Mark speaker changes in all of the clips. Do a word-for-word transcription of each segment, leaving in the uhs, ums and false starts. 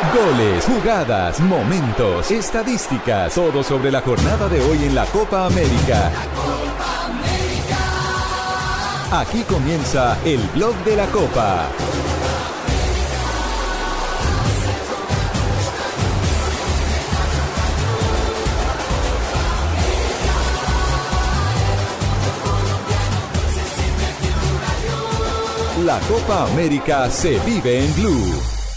Speaker 1: Goles, jugadas, momentos, estadísticas, todo sobre la jornada de hoy en la Copa América.
Speaker 2: La Copa América.
Speaker 1: Aquí comienza el Blog de la Copa. La Copa América se vive en Blue.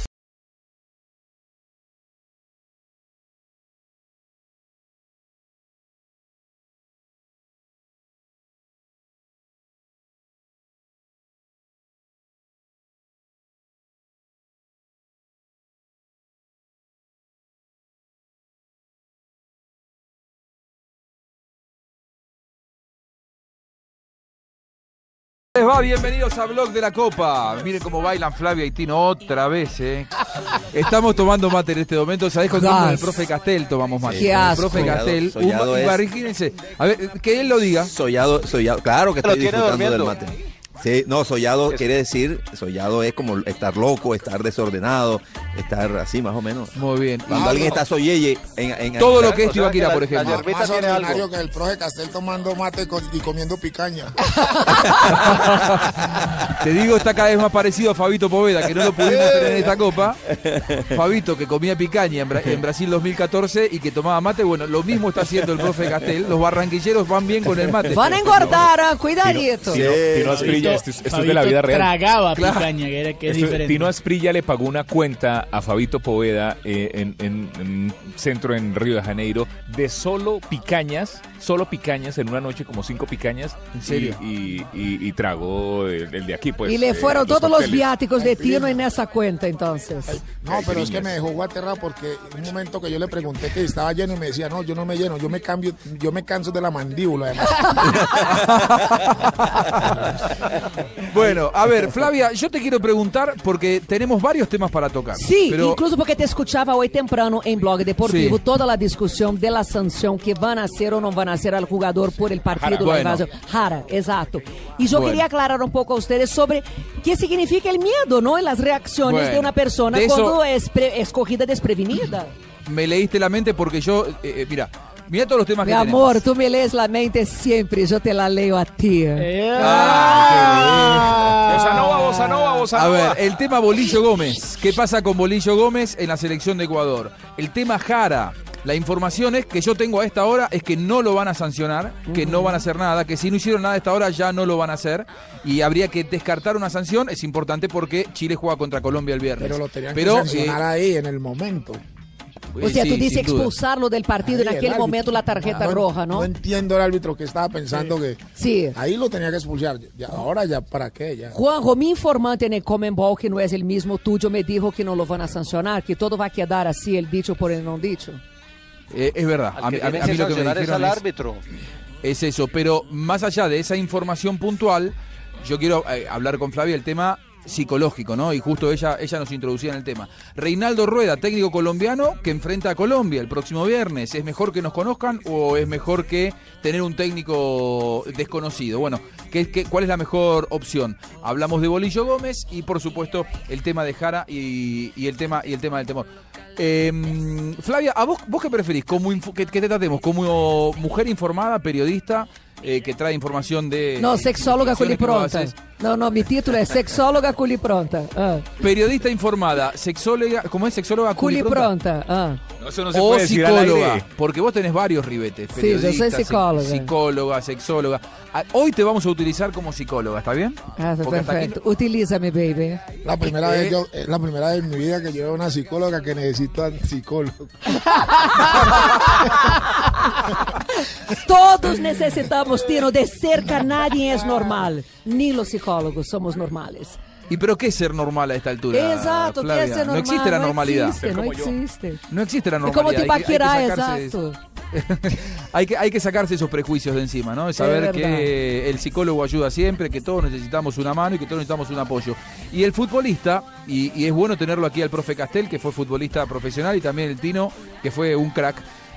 Speaker 3: Les va, bienvenidos a Blog de la Copa. Miren cómo bailan Flavia y Tino otra vez, ¿eh? Estamos tomando mate en este momento. ¿Sabés con quién? Con el profe Castel tomamos mate.
Speaker 4: Qué asco.
Speaker 3: El profe Castel.
Speaker 5: Sollado es...
Speaker 3: Imagínense. A ver, que él lo diga.
Speaker 5: Sollado, sollado. Claro que estoy disfrutando
Speaker 6: durmiendo.
Speaker 5: del mate. Sí, no, sollado quiere decir, sollado es como estar loco, estar desordenado, estar así más o menos.
Speaker 3: Muy bien.
Speaker 5: Cuando
Speaker 3: Ah,
Speaker 5: alguien
Speaker 3: no.
Speaker 5: está soyeye en, en
Speaker 3: Todo
Speaker 5: en-
Speaker 3: lo que es
Speaker 6: O sea,
Speaker 3: Tibaquira,
Speaker 6: que la-
Speaker 3: por ejemplo.
Speaker 6: la yerbita
Speaker 7: Más
Speaker 6: tiene
Speaker 7: ordinario
Speaker 6: algo.
Speaker 7: que el profe Castel tomando mate con- y comiendo picaña.
Speaker 3: Te digo, está cada vez más parecido a Fabito Poveda, que no lo pudimos tener en esta Copa. Fabito, que comía picaña en, Bra- en Brasil dos mil catorce y que tomaba mate. Bueno, lo mismo está haciendo el profe Castel. Los barranquilleros van bien con el mate.
Speaker 4: Van a engordar, ah, cuidadito.
Speaker 5: Sí,
Speaker 8: Tino Asprilla, esto, es- esto es de la vida real.
Speaker 9: Tragaba
Speaker 3: Claro.
Speaker 9: picaña, que, era, que es
Speaker 8: Esto-
Speaker 9: diferente.
Speaker 8: Tino Asprilla le pagó una cuenta a Fabito Poveda eh, en, en- en un centro en Río de Janeiro de solo picañas, solo picañas en una noche, como cinco picañas.
Speaker 3: ¿En serio?
Speaker 8: Y, y, y- y tragó el, el de aquí, pues.
Speaker 4: Y le
Speaker 8: eh,
Speaker 4: fueron todos los
Speaker 8: cócteles.
Speaker 4: viáticos de Tino en esa cuenta, entonces.
Speaker 7: No, pero es que
Speaker 8: niñas.
Speaker 7: me dejó aterrado porque un momento que yo le pregunté que estaba lleno y me decía, no, yo no me lleno, yo me cambio, yo me canso de la mandíbula. Además.
Speaker 3: Bueno, a ver, Flavia, yo te quiero preguntar porque tenemos varios temas para tocar.
Speaker 4: Sí,
Speaker 3: pero
Speaker 4: incluso porque te escuchaba hoy temprano en Blog Deportivo
Speaker 3: Sí.
Speaker 4: toda la discusión de la sanción que van a hacer o no van a hacer al jugador por el partido
Speaker 8: Jara.
Speaker 4: de
Speaker 3: Bueno.
Speaker 4: invasión. Jara, exacto. Y yo
Speaker 3: Bueno.
Speaker 4: quería aclarar un poco a ustedes sobre qué significa el miedo, ¿no? En las reacciones
Speaker 3: Bueno,
Speaker 4: de una persona
Speaker 3: de eso-
Speaker 4: cuando es pre- escogida desprevenida.
Speaker 3: me leíste la mente porque yo, eh, eh, mira, mira todos los temas
Speaker 4: Mi
Speaker 3: que
Speaker 4: amor,
Speaker 3: tenemos.
Speaker 4: tú me lees la mente siempre, yo te la leo a ti.
Speaker 3: Ah,
Speaker 8: Bossa nova, bossa nova, bossa
Speaker 3: A
Speaker 8: nova.
Speaker 3: ver, el tema Bolillo Gómez. ¿Qué pasa con Bolillo Gómez en la selección de Ecuador? El tema Jara. La información es que yo tengo a esta hora es que no lo van a sancionar, que no van a hacer nada, que si no hicieron nada a esta hora ya no lo van a hacer y habría que descartar una sanción. Es importante porque Chile juega contra Colombia el viernes.
Speaker 7: Pero lo tenían
Speaker 3: Pero,
Speaker 7: que sancionar
Speaker 3: eh,
Speaker 7: ahí en el momento.
Speaker 4: O sea,
Speaker 3: sí,
Speaker 4: tú dices
Speaker 3: sin duda.
Speaker 4: expulsarlo del partido
Speaker 7: Ahí
Speaker 4: en
Speaker 7: el
Speaker 4: aquel
Speaker 7: árbitro.
Speaker 4: momento la tarjeta
Speaker 7: Ah,
Speaker 4: roja, ¿no?
Speaker 7: No entiendo el árbitro que estaba pensando que
Speaker 4: Sí.
Speaker 7: ahí lo tenía que expulsar. Ya, ahora ya, ¿para qué? Ya.
Speaker 4: Juanjo, mi informante en el Comenbol, que no es el mismo tuyo, me dijo que no lo van a sancionar, que todo va a quedar así, el dicho por el no dicho.
Speaker 3: Eh, es verdad.
Speaker 6: Al
Speaker 3: A
Speaker 6: que
Speaker 3: mí, a mí-
Speaker 6: tiene
Speaker 3: a mí
Speaker 6: que
Speaker 3: lo que me
Speaker 6: sancionar es
Speaker 3: dijeron
Speaker 6: al
Speaker 3: es,
Speaker 6: árbitro.
Speaker 3: es eso. Pero más allá de esa información puntual, yo quiero eh, hablar con Flavia el tema psicológico, ¿no? Y justo ella, ella nos introducía en el tema. Reinaldo Rueda, técnico colombiano que enfrenta a Colombia el próximo viernes. ¿Es mejor que nos conozcan o es mejor que tener un técnico desconocido? Bueno, ¿qué, qué, ¿cuál es la mejor opción? Hablamos de Bolillo Gómez y por supuesto el tema de Jara y, y el tema y el tema del temor. Eh, Flavia, ¿a vos, vos qué preferís? ¿Cómo inf- que, que te tratemos? ¿Como mujer informada, periodista, eh, que trae información de...
Speaker 4: No, sexóloga
Speaker 3: investigaciones que vos
Speaker 4: culipronta.
Speaker 3: haces?
Speaker 4: No, no, mi título es sexóloga culipronta. Ah.
Speaker 3: Periodista informada, sexóloga, ¿cómo es sexóloga culipronta?
Speaker 4: Culipronta. Ah.
Speaker 8: No, eso no se
Speaker 3: O
Speaker 8: puede decir al
Speaker 3: psicóloga,
Speaker 8: aire.
Speaker 3: porque vos tenés varios ribetes.
Speaker 4: Sí, yo soy
Speaker 3: periodista,
Speaker 4: psicóloga.
Speaker 3: psi- Psicóloga, sexóloga. Ah, Hoy te vamos a utilizar como psicóloga, ¿está bien?
Speaker 4: Ah,
Speaker 3: Porque hasta aquí
Speaker 4: perfecto. Utilízame, baby.
Speaker 7: La primera
Speaker 3: Eh.
Speaker 7: vez yo, es la primera vez en mi vida que yo veo una psicóloga que necesita psicólogo.
Speaker 4: Todos necesitamos, Tino, de cerca nadie es normal. Ni los psicólogos somos normales.
Speaker 3: ¿Y pero qué es ser normal a esta altura?
Speaker 4: Exacto, ¿qué
Speaker 3: Flavia?
Speaker 4: es ser normal?
Speaker 3: No existe la normalidad.
Speaker 4: No existe, no
Speaker 8: como yo.
Speaker 4: existe.
Speaker 3: No existe la
Speaker 4: Es
Speaker 3: normalidad.
Speaker 4: como
Speaker 3: Hay que-
Speaker 4: Tibaquirá,
Speaker 3: hay que sacarse-
Speaker 4: exacto.
Speaker 3: hay, que, hay que sacarse esos prejuicios de encima, ¿no? Es saber
Speaker 4: verdad.
Speaker 3: que el psicólogo ayuda siempre, que todos necesitamos una mano y que todos necesitamos un apoyo. Y el futbolista, y, y es bueno tenerlo aquí al profe Castel, que fue futbolista profesional, y también el Tino, que fue un crack.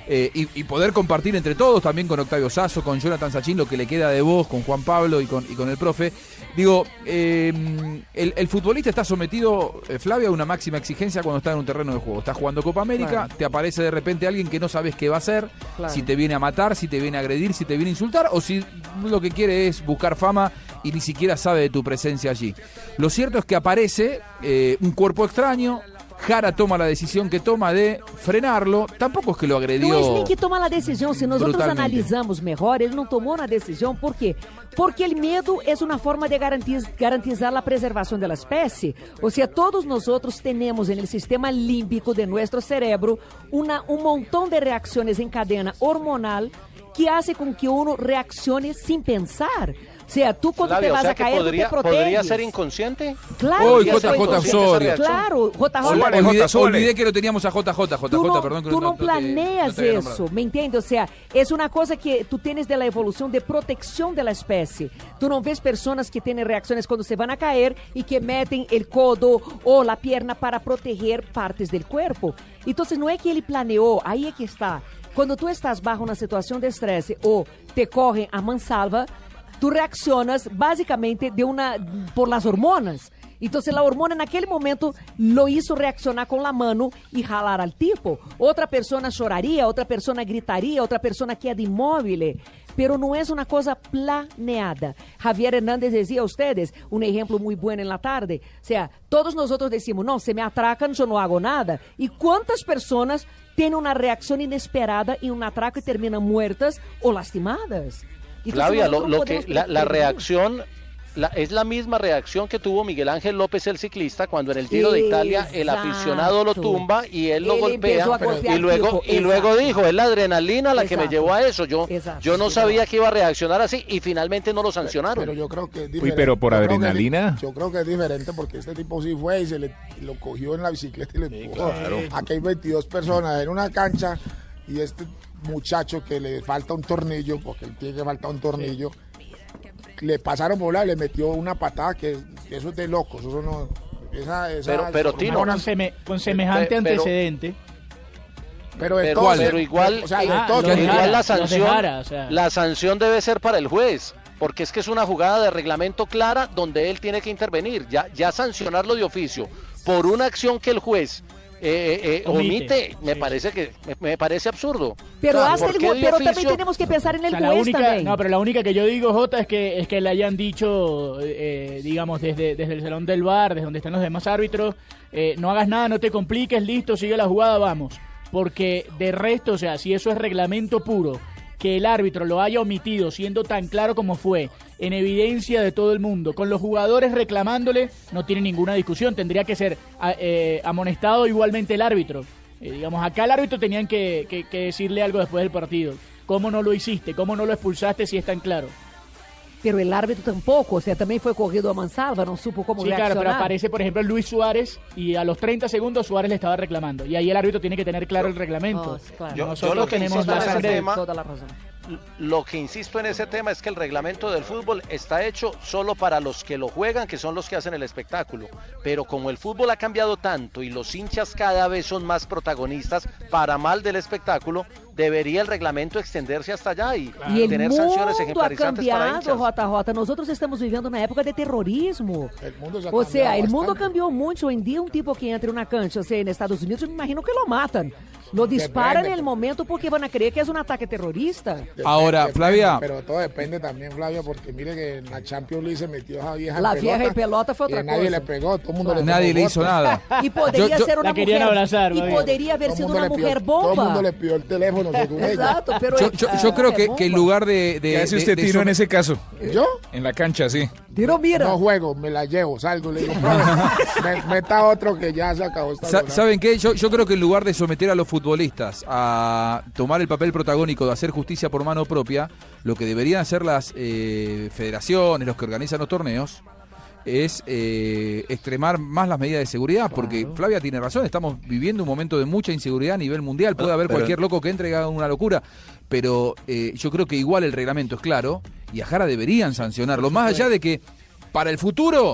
Speaker 3: Eh, y, y poder compartir entre todos, también con Octavio Sasso, con Jonathan Sachin, lo que le queda de voz, con Juan Pablo y con, y con el profe. Digo, eh, el, el futbolista está sometido, eh, Flavia, a una máxima exigencia cuando está en un terreno de juego. Está jugando Copa América, claro. Te aparece de repente alguien que no sabes qué va a hacer, claro. Si te viene a matar, si te viene a agredir, si te viene a insultar, o si lo que quiere es buscar fama y ni siquiera sabe de tu presencia allí. Lo cierto es que aparece eh, un cuerpo extraño. Jara toma la decisión que toma de frenarlo. Tampoco es que lo agredió.
Speaker 4: Não é nem que toma a decisão. Se nós outros analisamos melhor, ele não tomou a decisão. Por quê? Porque o medo é uma forma de garantir, garantizar a preservação da espécie. Ou seja, todos nós outros temos no sistema límbico de nosso cérebro uma, um montão de reações em cadena hormonal que hace com que uno reaccione sem pensar. O sea, tú cuando
Speaker 6: Flavia,
Speaker 4: te vas
Speaker 6: o sea
Speaker 4: a caer,
Speaker 6: podría,
Speaker 4: tú te proteges.
Speaker 6: ¿Podría ser inconsciente?
Speaker 4: Claro.
Speaker 3: Uy, J J Osorio.
Speaker 4: Claro, J J.
Speaker 3: Olvidé, olvidé, olvidé que lo teníamos a J J. J J,
Speaker 4: tú no,
Speaker 3: perdón. Que
Speaker 4: tú
Speaker 3: no,
Speaker 4: no planeas
Speaker 3: no te, no te
Speaker 4: eso, ¿me entiendes? O sea, es una cosa que tú tienes de la evolución de protección de la especie. Tú no ves personas que tienen reacciones cuando se van a caer y que meten el codo o la pierna para proteger partes del cuerpo. Entonces, no es que él planeó, ahí es que está. Cuando tú estás bajo una situación de estrés o te corren a mansalva, tú reaccionas básicamente de una, por las hormonas. Entonces la hormona en aquel momento lo hizo reaccionar con la mano y jalar al tipo. Otra persona lloraría, otra persona gritaría, otra persona queda inmóvil. Pero no es una cosa planeada. Javier Hernández decía a ustedes un ejemplo muy bueno en la tarde. O sea, todos nosotros decimos, no, se me atracan, yo no hago nada. ¿Y cuántas personas tienen una reacción inesperada y un atraco y terminan muertas o lastimadas?
Speaker 6: Flavia, lo, lo que la, la reacción la, es la misma reacción que tuvo Miguel Ángel López, el ciclista, cuando en el Giro de Italia Exacto. el aficionado lo tumba y él, él lo golpea y luego y luego dijo, es la adrenalina la Exacto. que me llevó a eso. Yo Exacto. yo no sabía que iba a reaccionar así y finalmente no lo sancionaron.
Speaker 7: Pero yo creo que es
Speaker 8: Uy, pero por
Speaker 7: yo
Speaker 8: adrenalina.
Speaker 7: Creo que, yo creo que es diferente porque este tipo sí fue y se le lo cogió en la bicicleta y le empujó. Sí, claro. Aquí hay veintidós personas en una cancha y este muchacho que le falta un tornillo, porque él tiene que faltar un tornillo, le pasaron por la y le metió una patada que, que eso es de locos, eso no, esa, esa
Speaker 6: pero, pero Tino,
Speaker 9: con, seme, con semejante pero, antecedente.
Speaker 7: Pero, de
Speaker 6: pero,
Speaker 7: todos,
Speaker 6: pero igual,
Speaker 7: o sea, de
Speaker 6: ah,
Speaker 7: todos,
Speaker 6: igual
Speaker 9: dejara,
Speaker 6: la sanción,
Speaker 9: dejara, o sea.
Speaker 6: la sanción debe ser para el juez. Porque es que es una jugada de reglamento clara donde él tiene que intervenir, ya, ya sancionarlo de oficio por una acción que el juez Eh, eh, omite, me sí. parece que me, me parece absurdo.
Speaker 4: Pero, hasta el, pero también tenemos que pensar en el
Speaker 9: o sea,
Speaker 4: juez
Speaker 9: única,
Speaker 4: también.
Speaker 9: No, pero la única que yo digo, Jota, es que es que le hayan dicho, eh, digamos, desde, desde el salón del V A R, desde donde están los demás árbitros, eh, no hagas nada, no te compliques, listo, sigue la jugada, vamos. Porque de resto, o sea, si eso es reglamento puro, que el árbitro lo haya omitido siendo tan claro como fue, en evidencia de todo el mundo, con los jugadores reclamándole, no tiene ninguna discusión, tendría que ser eh, amonestado igualmente el árbitro. Eh, digamos, acá el árbitro tenían que, que, que decirle algo después del partido. ¿Cómo no lo hiciste? ¿Cómo no lo expulsaste si es tan claro?
Speaker 4: Pero el árbitro tampoco, o sea, también fue corrido a mansalva, no supo cómo
Speaker 9: sí,
Speaker 4: reaccionar.
Speaker 9: Sí, claro, pero aparece, por ejemplo, Luis Suárez y a los treinta segundos Suárez le estaba reclamando. Y ahí el árbitro tiene que tener claro el reglamento.
Speaker 4: Oh, claro.
Speaker 6: Yo,
Speaker 9: Nosotros
Speaker 6: yo lo que
Speaker 9: tenemos
Speaker 6: insisto en ese tema,
Speaker 4: toda la razón.
Speaker 6: Lo que insisto en ese tema es que el reglamento del fútbol está hecho solo para los que lo juegan, que son los que hacen el espectáculo. Pero como el fútbol ha cambiado tanto y los hinchas cada vez son más protagonistas para mal del espectáculo, debería el reglamento extenderse hasta allá y,
Speaker 4: y el
Speaker 6: tener sanciones ejemplarizantes para hinchas.
Speaker 4: J J, nosotros estamos viviendo una época de terrorismo.
Speaker 7: El mundo se ha
Speaker 4: o sea,
Speaker 7: bastante.
Speaker 4: el mundo cambió mucho. Hoy en día un tipo que entra en una cancha, o sea, en Estados Unidos, yo me imagino que lo matan. Lo disparan
Speaker 7: depende,
Speaker 4: en el momento porque van a creer que es un ataque terrorista.
Speaker 7: Depende,
Speaker 3: Ahora,
Speaker 7: depende,
Speaker 3: Flavia.
Speaker 7: Pero todo depende también, Flavia, porque mire que en la Champions League se metió esa vieja
Speaker 4: La
Speaker 7: en
Speaker 4: vieja
Speaker 7: pelota,
Speaker 4: y pelota fue otra
Speaker 7: y nadie
Speaker 4: cosa.
Speaker 7: le pegó, todo el mundo le
Speaker 3: Nadie
Speaker 7: pegó
Speaker 3: le hizo
Speaker 7: votos.
Speaker 3: nada.
Speaker 4: Y podría
Speaker 3: Yo- yo-
Speaker 4: ser una
Speaker 9: La querían
Speaker 4: mujer.
Speaker 9: abrazar,
Speaker 4: y
Speaker 9: ¿no?
Speaker 4: podría haber
Speaker 7: Todo
Speaker 4: sido
Speaker 7: el mundo
Speaker 4: una
Speaker 7: le pidió-
Speaker 4: mujer
Speaker 7: Todo el mundo
Speaker 4: bomba.
Speaker 7: le pidió el teléfono, según ella.
Speaker 4: Exacto, pero
Speaker 3: Yo, yo- yo creo que, que en lugar de... de
Speaker 8: ¿Qué hace
Speaker 3: de-
Speaker 8: usted,
Speaker 3: de
Speaker 8: Tino,
Speaker 3: som-
Speaker 8: en ese caso?
Speaker 7: ¿Yo?
Speaker 8: En la cancha, sí.
Speaker 4: Pero mira,
Speaker 7: No juego, me la llevo, salgo, le digo, "Profe, me- meta otro que ya se acabó esta
Speaker 3: Sa-
Speaker 7: jornada".
Speaker 3: ¿Saben qué? Yo, yo creo que en lugar de someter a los futbolistas a tomar el papel protagónico de hacer justicia por mano propia, lo que deberían hacer las eh, federaciones, los que organizan los torneos, es eh, extremar más las medidas de seguridad, porque Flavia tiene razón, estamos viviendo un momento de mucha inseguridad a nivel mundial, puede haber
Speaker 5: Pero-
Speaker 3: cualquier loco que entre y haga una locura, pero eh, yo creo que igual el reglamento es claro y a Jara deberían sancionarlo, más allá de que para el futuro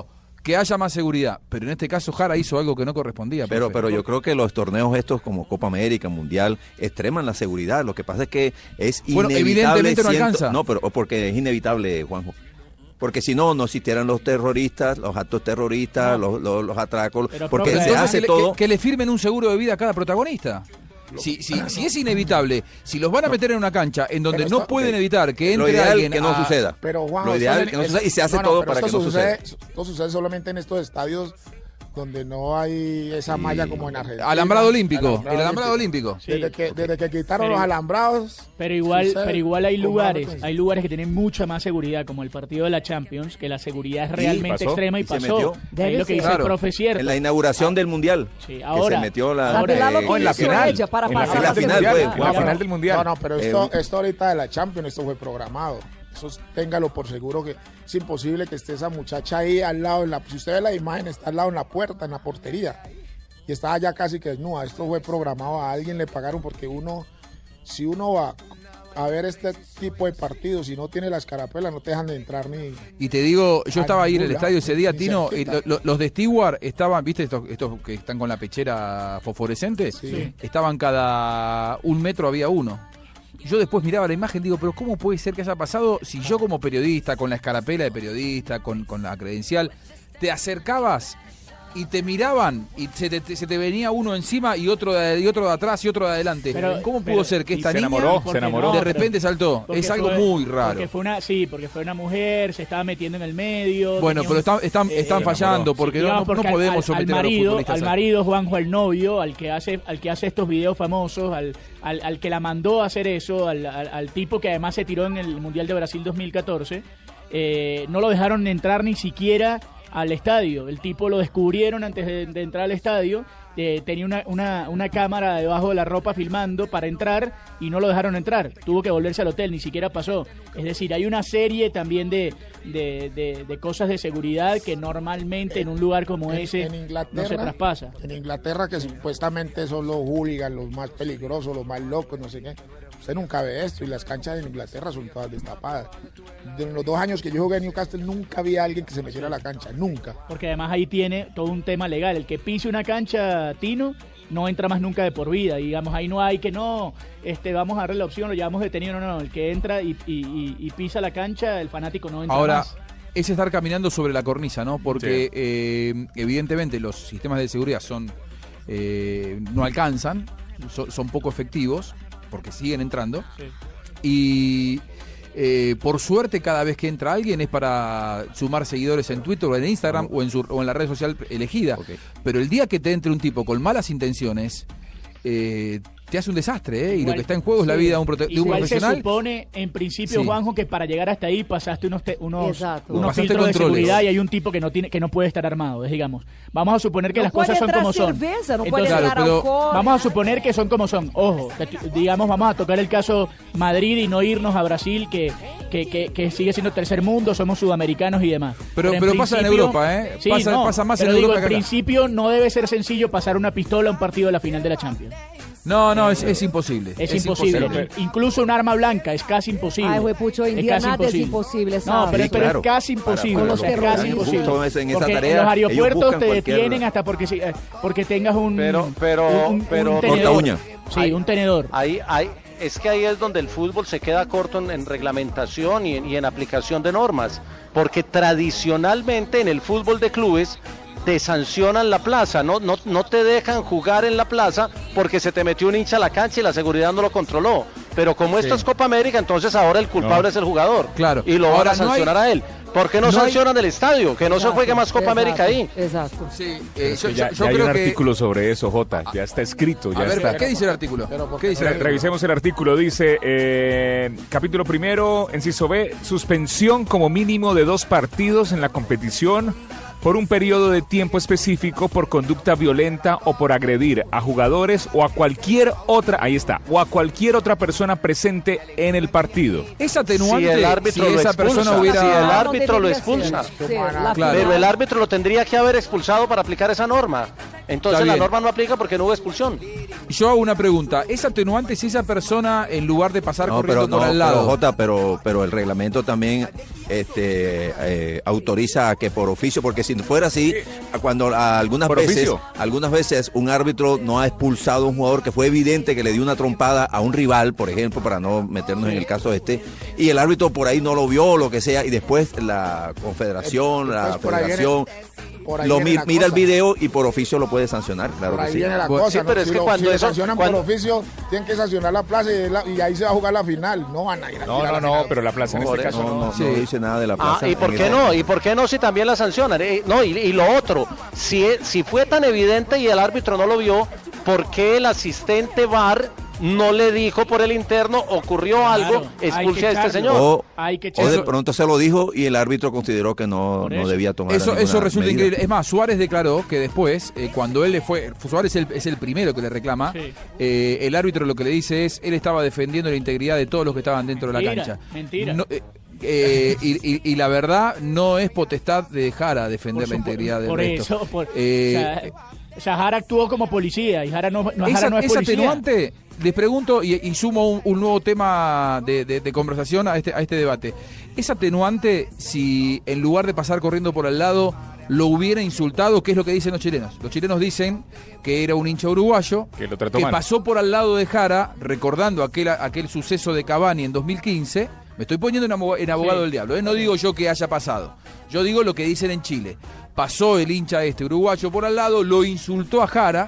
Speaker 3: que haya más seguridad. Pero en este caso Jara hizo algo que no correspondía.
Speaker 5: Pero,
Speaker 3: profe.
Speaker 5: pero yo creo que los torneos estos como Copa América, Mundial, extreman la seguridad. Lo que pasa es que es
Speaker 3: bueno,
Speaker 5: inevitable.
Speaker 3: Evidentemente no
Speaker 5: ciento,
Speaker 3: alcanza.
Speaker 5: No, pero porque es inevitable, Juanjo. Porque si no, no existieran los terroristas, los actos terroristas, no. los, los, los atracos,
Speaker 9: pero,
Speaker 5: porque
Speaker 9: profe,
Speaker 5: se hace
Speaker 3: que,
Speaker 5: todo...
Speaker 3: Que, que le firmen un seguro de vida a cada protagonista. Si, si, si es inevitable, si los van a meter en una cancha en donde
Speaker 7: esto,
Speaker 3: no pueden
Speaker 5: okay.
Speaker 3: evitar que entre
Speaker 5: lo ideal
Speaker 3: alguien
Speaker 5: que no
Speaker 3: a...
Speaker 5: suceda.
Speaker 7: Pero Juanjo,
Speaker 5: lo ideal
Speaker 7: en,
Speaker 5: que no
Speaker 7: es,
Speaker 5: suceda y se hace
Speaker 7: no, no,
Speaker 5: todo para que no
Speaker 7: sucede,
Speaker 5: suceda.
Speaker 7: Esto sucede solamente en estos estadios donde no hay esa malla como en Argentina.
Speaker 3: Alambrado olímpico,
Speaker 7: alambrado
Speaker 3: el alambrado olímpico.
Speaker 7: olímpico. Desde,
Speaker 9: Sí.
Speaker 7: que, desde que quitaron
Speaker 9: Pero-
Speaker 7: los alambrados.
Speaker 9: Pero igual,
Speaker 7: sucede
Speaker 9: pero igual hay
Speaker 7: con más
Speaker 9: lugares,
Speaker 7: frecuencia.
Speaker 9: hay lugares que tienen mucha más seguridad, como el partido de la Champions, que la seguridad es realmente
Speaker 8: pasó,
Speaker 9: extrema y,
Speaker 5: y se
Speaker 9: pasó.
Speaker 5: metió.
Speaker 9: Ahí lo que dice
Speaker 3: Claro.
Speaker 9: el profe es cierto.
Speaker 5: En la inauguración del Mundial,
Speaker 9: Sí,
Speaker 5: que
Speaker 9: ahora-
Speaker 5: se metió la...
Speaker 4: ¿Sabe la lo
Speaker 5: eh,
Speaker 4: que
Speaker 8: en la
Speaker 4: hizo
Speaker 8: final.
Speaker 4: ella para
Speaker 8: En la
Speaker 4: pasar
Speaker 5: final
Speaker 4: la
Speaker 5: del
Speaker 4: seguridad?
Speaker 5: Mundial,
Speaker 8: En la
Speaker 5: Bueno,
Speaker 8: final del Mundial.
Speaker 7: No, no, pero esto,
Speaker 5: Eh,
Speaker 7: esto ahorita de la Champions, esto fue programado. Eso es- téngalo por seguro que es imposible que esté esa muchacha ahí al lado, en la, si usted ve la imagen, está al lado en la puerta, en la portería. Y estaba ya casi que desnuda. Esto fue programado, a alguien le pagaron porque uno, si uno va a ver este tipo de partidos y no tiene la escarapela, no te dejan de entrar ni...
Speaker 3: Y te digo, yo estaba ahí en el
Speaker 7: Angula,
Speaker 3: estadio ese día,
Speaker 7: ni
Speaker 3: Tino, y
Speaker 7: cerquita.
Speaker 3: lo- lo- los de Steward estaban, ¿viste estos, estos que están con la pechera fosforescente?
Speaker 7: Sí.
Speaker 3: Estaban cada un metro, había uno. Yo después miraba la imagen y digo, pero ¿cómo puede ser que haya pasado si yo como periodista, con la escarapela de periodista, con, con la credencial, te acercabas y te miraban y se te, se te venía uno encima y otro de, y otro de atrás y otro de adelante?
Speaker 9: Pero-
Speaker 3: ¿Cómo pudo
Speaker 9: pero-
Speaker 3: ser que
Speaker 8: y
Speaker 3: esta
Speaker 8: se
Speaker 3: niña
Speaker 8: enamoró,
Speaker 9: Porque
Speaker 8: se enamoró.
Speaker 3: de
Speaker 9: no,
Speaker 3: repente
Speaker 9: pero-
Speaker 3: saltó?
Speaker 9: porque
Speaker 3: Es algo
Speaker 9: fue-
Speaker 3: muy raro.
Speaker 9: Porque fue una, sí, porque fue una mujer, se estaba metiendo en el medio.
Speaker 3: Bueno,
Speaker 9: tenía
Speaker 3: pero
Speaker 9: un-
Speaker 3: están, están,
Speaker 9: eh,
Speaker 3: están
Speaker 9: eh,
Speaker 3: fallando porque,
Speaker 9: Sí,
Speaker 3: no,
Speaker 9: digamos,
Speaker 3: no
Speaker 9: porque al-
Speaker 3: podemos
Speaker 9: al, al
Speaker 3: someter
Speaker 9: marido,
Speaker 3: a los futbolistas.
Speaker 9: al
Speaker 3: a-
Speaker 9: marido Juanjo, al novio, al que hace, al que hace estos videos famosos, al, al, al que la mandó a hacer eso, al, al, al tipo que además se tiró en el Mundial de Brasil dos mil catorce, eh, no lo dejaron entrar ni siquiera al estadio. El tipo lo descubrieron antes de, de entrar al estadio. Eh, tenía una, una, una cámara debajo de la ropa filmando para entrar y no lo dejaron entrar. Tuvo que volverse al hotel, ni siquiera pasó. Es decir, hay una serie también de, de, de, de cosas de seguridad que normalmente en un lugar como
Speaker 7: En-
Speaker 9: ese
Speaker 7: en Inglaterra,
Speaker 9: no se traspasa.
Speaker 7: En Inglaterra, que supuestamente son los hooligans, los más peligrosos, los más locos, no sé qué. Usted nunca ve esto y las canchas de Inglaterra son todas destapadas. De los dos años que yo jugué en Newcastle, nunca vi a alguien que se metiera a la cancha, nunca.
Speaker 9: Porque además ahí tiene todo un tema legal. El que pise una cancha, Tino, no entra más nunca de por vida. Digamos, ahí no hay que no, este, vamos a darle la opción, lo llevamos detenido. No, no, no. El que entra y, y, y, y pisa la cancha, el fanático no entra
Speaker 3: Ahora,
Speaker 9: más.
Speaker 3: es estar caminando sobre la cornisa, ¿no? Porque eh, evidentemente los sistemas de seguridad son eh, no alcanzan, so- son poco efectivos, porque siguen entrando.
Speaker 9: Sí.
Speaker 3: Y eh, por suerte cada vez que entra alguien es para sumar seguidores en Twitter o en Instagram o en, su, o en la red social elegida.
Speaker 5: Ok.
Speaker 3: Pero el día que te entre un tipo con malas intenciones, eh, te hace un desastre, ¿eh? Y
Speaker 9: Igual-
Speaker 3: lo que está en juego es la
Speaker 9: sí.
Speaker 3: vida de un, prote- de un
Speaker 9: Igual
Speaker 3: profesional.
Speaker 9: se supone, en principio,
Speaker 3: Sí.
Speaker 9: Juanjo, que para llegar hasta ahí pasaste unos, te- unos,
Speaker 4: Exacto.
Speaker 9: unos
Speaker 3: Pasaste
Speaker 9: filtros de
Speaker 3: controles.
Speaker 9: seguridad y hay un tipo que no tiene que no puede estar armado, es, digamos. Vamos a suponer que
Speaker 4: No
Speaker 9: las
Speaker 4: puede
Speaker 9: cosas son
Speaker 4: entrar
Speaker 9: como son.
Speaker 4: cerveza, no puede
Speaker 9: Entonces,
Speaker 3: Claro,
Speaker 4: entrar
Speaker 3: pero
Speaker 4: alcohol.
Speaker 9: vamos a suponer que son como son. Ojo, que, digamos, vamos a tocar el caso Madrid y no irnos a Brasil, que, que, que, que sigue siendo tercer mundo, somos sudamericanos y demás.
Speaker 3: Pero-
Speaker 9: en
Speaker 3: pero pasa en
Speaker 9: principio-
Speaker 3: Europa, ¿eh?
Speaker 9: Sí,
Speaker 3: Pasa-
Speaker 9: no,
Speaker 3: pasa más en
Speaker 9: pero digo,
Speaker 3: Europa que
Speaker 9: en
Speaker 3: acá.
Speaker 9: principio no debe ser sencillo pasar una pistola a un partido de la final de la Champions.
Speaker 3: No, no, es, es imposible.
Speaker 9: Es, imposible. Incluso un arma blanca es casi imposible.
Speaker 4: Ay, huepucho, hoy en
Speaker 9: Es
Speaker 4: día
Speaker 9: casi
Speaker 4: nada es
Speaker 9: imposible.
Speaker 4: imposible,
Speaker 9: No,
Speaker 4: ¿sabes?
Speaker 9: pero,
Speaker 5: Sí,
Speaker 9: pero
Speaker 5: claro.
Speaker 9: es casi imposible.
Speaker 5: Para-
Speaker 4: para
Speaker 9: o sea,
Speaker 4: los
Speaker 9: es casi
Speaker 4: terroristas.
Speaker 9: imposible.
Speaker 5: Justo en esa
Speaker 9: Porque
Speaker 5: tarea,
Speaker 9: en los
Speaker 5: ellos
Speaker 9: aeropuertos
Speaker 5: buscan
Speaker 9: te
Speaker 5: cualquier-
Speaker 9: detienen hasta porque si- eh, porque tengas un
Speaker 6: Pero- pero-
Speaker 9: un, un-
Speaker 6: pero-
Speaker 9: un
Speaker 5: Corta
Speaker 9: tenedor.
Speaker 5: uña.
Speaker 9: Sí,
Speaker 6: Ahí-
Speaker 9: un tenedor.
Speaker 6: Ahí, ahí, es que ahí es donde el fútbol se queda corto en, en reglamentación y en, y en aplicación de normas, porque tradicionalmente en el fútbol de clubes te sancionan la plaza, no, no, no te dejan jugar en la plaza porque se te metió un hincha a la cancha y la seguridad no lo controló. Pero como esto
Speaker 3: Sí.
Speaker 6: es Copa América, entonces ahora el culpable
Speaker 8: No.
Speaker 6: es el jugador.
Speaker 3: Claro.
Speaker 6: Y lo
Speaker 3: Ahora,
Speaker 6: van a
Speaker 3: no hay-
Speaker 6: sancionar a él. ¿Por qué no,
Speaker 3: no hay-
Speaker 6: sancionan el estadio? Que no se
Speaker 4: Exacto,
Speaker 6: juegue más Copa
Speaker 4: exacto,
Speaker 6: América ahí.
Speaker 4: Exacto.
Speaker 3: Sí,
Speaker 8: Pero
Speaker 3: eh,
Speaker 8: es
Speaker 3: yo,
Speaker 8: que ya,
Speaker 3: yo- yo
Speaker 8: ya hay
Speaker 3: creo
Speaker 8: un
Speaker 3: que...
Speaker 8: artículo sobre eso, Jota. Ya está escrito, ya
Speaker 3: A ver,
Speaker 8: está.
Speaker 3: ¿qué dice el artículo?
Speaker 7: Pero ¿por
Speaker 3: ¿Qué
Speaker 7: qué
Speaker 3: dice
Speaker 7: no
Speaker 3: el
Speaker 8: Re-
Speaker 7: le-
Speaker 3: artículo?
Speaker 8: Revisemos el artículo, dice, eh, capítulo primero, inciso B, suspensión como mínimo de dos partidos en la competición por un periodo de tiempo específico por conducta violenta o por agredir a jugadores o a cualquier otra, ahí está, o a cualquier otra persona presente en el partido.
Speaker 3: Es atenuante
Speaker 6: Si el árbitro
Speaker 3: si
Speaker 6: lo
Speaker 3: esa
Speaker 6: expulsa,
Speaker 3: persona hubiera...
Speaker 6: si el
Speaker 4: No, no
Speaker 6: árbitro lo
Speaker 4: debería
Speaker 6: expulsa.
Speaker 4: ser. Sí, la
Speaker 3: Claro.
Speaker 6: Pero
Speaker 4: final-
Speaker 6: el árbitro lo tendría que haber expulsado para aplicar esa norma. Entonces
Speaker 3: Está
Speaker 6: la
Speaker 3: bien.
Speaker 6: norma no aplica porque no hubo expulsión.
Speaker 3: Yo hago una pregunta. ¿Es atenuante si esa persona, en lugar de pasar
Speaker 5: No,
Speaker 3: corriendo
Speaker 5: pero, no,
Speaker 3: por al
Speaker 5: pero,
Speaker 3: lado...
Speaker 5: Jota, pero, pero el reglamento también este, eh, autoriza a que por oficio, porque si fuera así, cuando a algunas
Speaker 8: ¿Por
Speaker 5: veces,
Speaker 8: oficio?
Speaker 5: algunas veces un árbitro no ha expulsado a un jugador que fue evidente que le dio una trompada a un rival, por ejemplo, para no meternos en el caso este, y el árbitro por ahí no lo vio o lo que sea, y después la confederación, la
Speaker 7: Entonces, por ahí
Speaker 5: federación
Speaker 7: viene- por ahí
Speaker 5: lo
Speaker 7: viene
Speaker 5: mi-
Speaker 7: la
Speaker 5: mira el
Speaker 7: cosa.
Speaker 5: video y por oficio lo puede sancionar, claro
Speaker 7: Por
Speaker 5: que
Speaker 7: ahí
Speaker 5: sí.
Speaker 7: viene la
Speaker 6: Bueno,
Speaker 7: cosa,
Speaker 6: sí,
Speaker 7: ¿no?
Speaker 6: pero es
Speaker 7: si
Speaker 6: que
Speaker 7: lo,
Speaker 6: cuando
Speaker 7: si le
Speaker 6: eso-
Speaker 7: sancionan
Speaker 6: cuando-
Speaker 7: por oficio, tienen que sancionar la plaza y, la- y ahí se va a jugar la final. No van a ir a
Speaker 8: No,
Speaker 7: tirar
Speaker 8: no,
Speaker 7: la
Speaker 8: no,
Speaker 7: final.
Speaker 8: pero la plaza en
Speaker 5: No,
Speaker 8: este caso
Speaker 5: no,
Speaker 8: no.
Speaker 5: no,
Speaker 3: Sí.
Speaker 5: no dice nada de la
Speaker 6: Ah,
Speaker 5: plaza.
Speaker 6: ¿y por
Speaker 5: en
Speaker 6: qué
Speaker 5: ese
Speaker 6: no?
Speaker 5: momento.
Speaker 6: ¿Y por qué no si también la sancionan? Eh, no, y, y lo otro, si, es- si fue tan evidente y el árbitro no lo vio, ¿por qué el asistente V A R no le dijo por el interno, ocurrió algo,
Speaker 9: Claro, hay
Speaker 6: expulse
Speaker 9: que
Speaker 6: a este
Speaker 9: echarlo.
Speaker 6: señor?
Speaker 5: O,
Speaker 9: Hay que
Speaker 5: o de
Speaker 9: echarlo.
Speaker 5: pronto se lo dijo y el árbitro consideró que no,
Speaker 9: Por
Speaker 5: no
Speaker 9: eso.
Speaker 5: debía tomar
Speaker 3: Eso, eso
Speaker 5: ninguna
Speaker 3: resulta
Speaker 5: medida.
Speaker 3: increíble. Es más, Suárez declaró que después, eh, cuando él le fue, Suárez es el, es el primero que le reclama,
Speaker 9: Sí.
Speaker 3: eh, el árbitro lo que le dice es, él estaba defendiendo la integridad de todos los que estaban dentro de la
Speaker 9: Mentira,
Speaker 3: cancha.
Speaker 9: mentira.
Speaker 3: No, eh, eh, y, y- y la verdad no es potestad de Jara defender
Speaker 9: Por
Speaker 3: la
Speaker 9: supu-
Speaker 3: integridad del
Speaker 9: por
Speaker 3: resto.
Speaker 9: eso, por-
Speaker 3: Eh,
Speaker 9: o sea, o sea, Jara actuó como policía y Jara no, no, Jara
Speaker 3: esa,
Speaker 9: no es
Speaker 3: esa
Speaker 9: policía.
Speaker 3: atenuante, les pregunto y, y sumo un, un nuevo tema de, de- de conversación a este, a este debate. ¿Es atenuante si en lugar de pasar corriendo por al lado lo hubiera insultado? ¿Qué es lo que dicen los chilenos? Los chilenos dicen que era un hincha uruguayo
Speaker 8: Que lo trató
Speaker 3: que
Speaker 8: mal.
Speaker 3: pasó por al lado de Jara recordando aquel, aquel suceso de Cavani en dos mil quince. Me estoy poniendo en, abo- en abogado
Speaker 9: Sí.
Speaker 3: del diablo, ¿eh? No digo yo que haya pasado. Yo digo lo que dicen en Chile. Pasó el hincha este uruguayo por al lado, lo insultó a Jara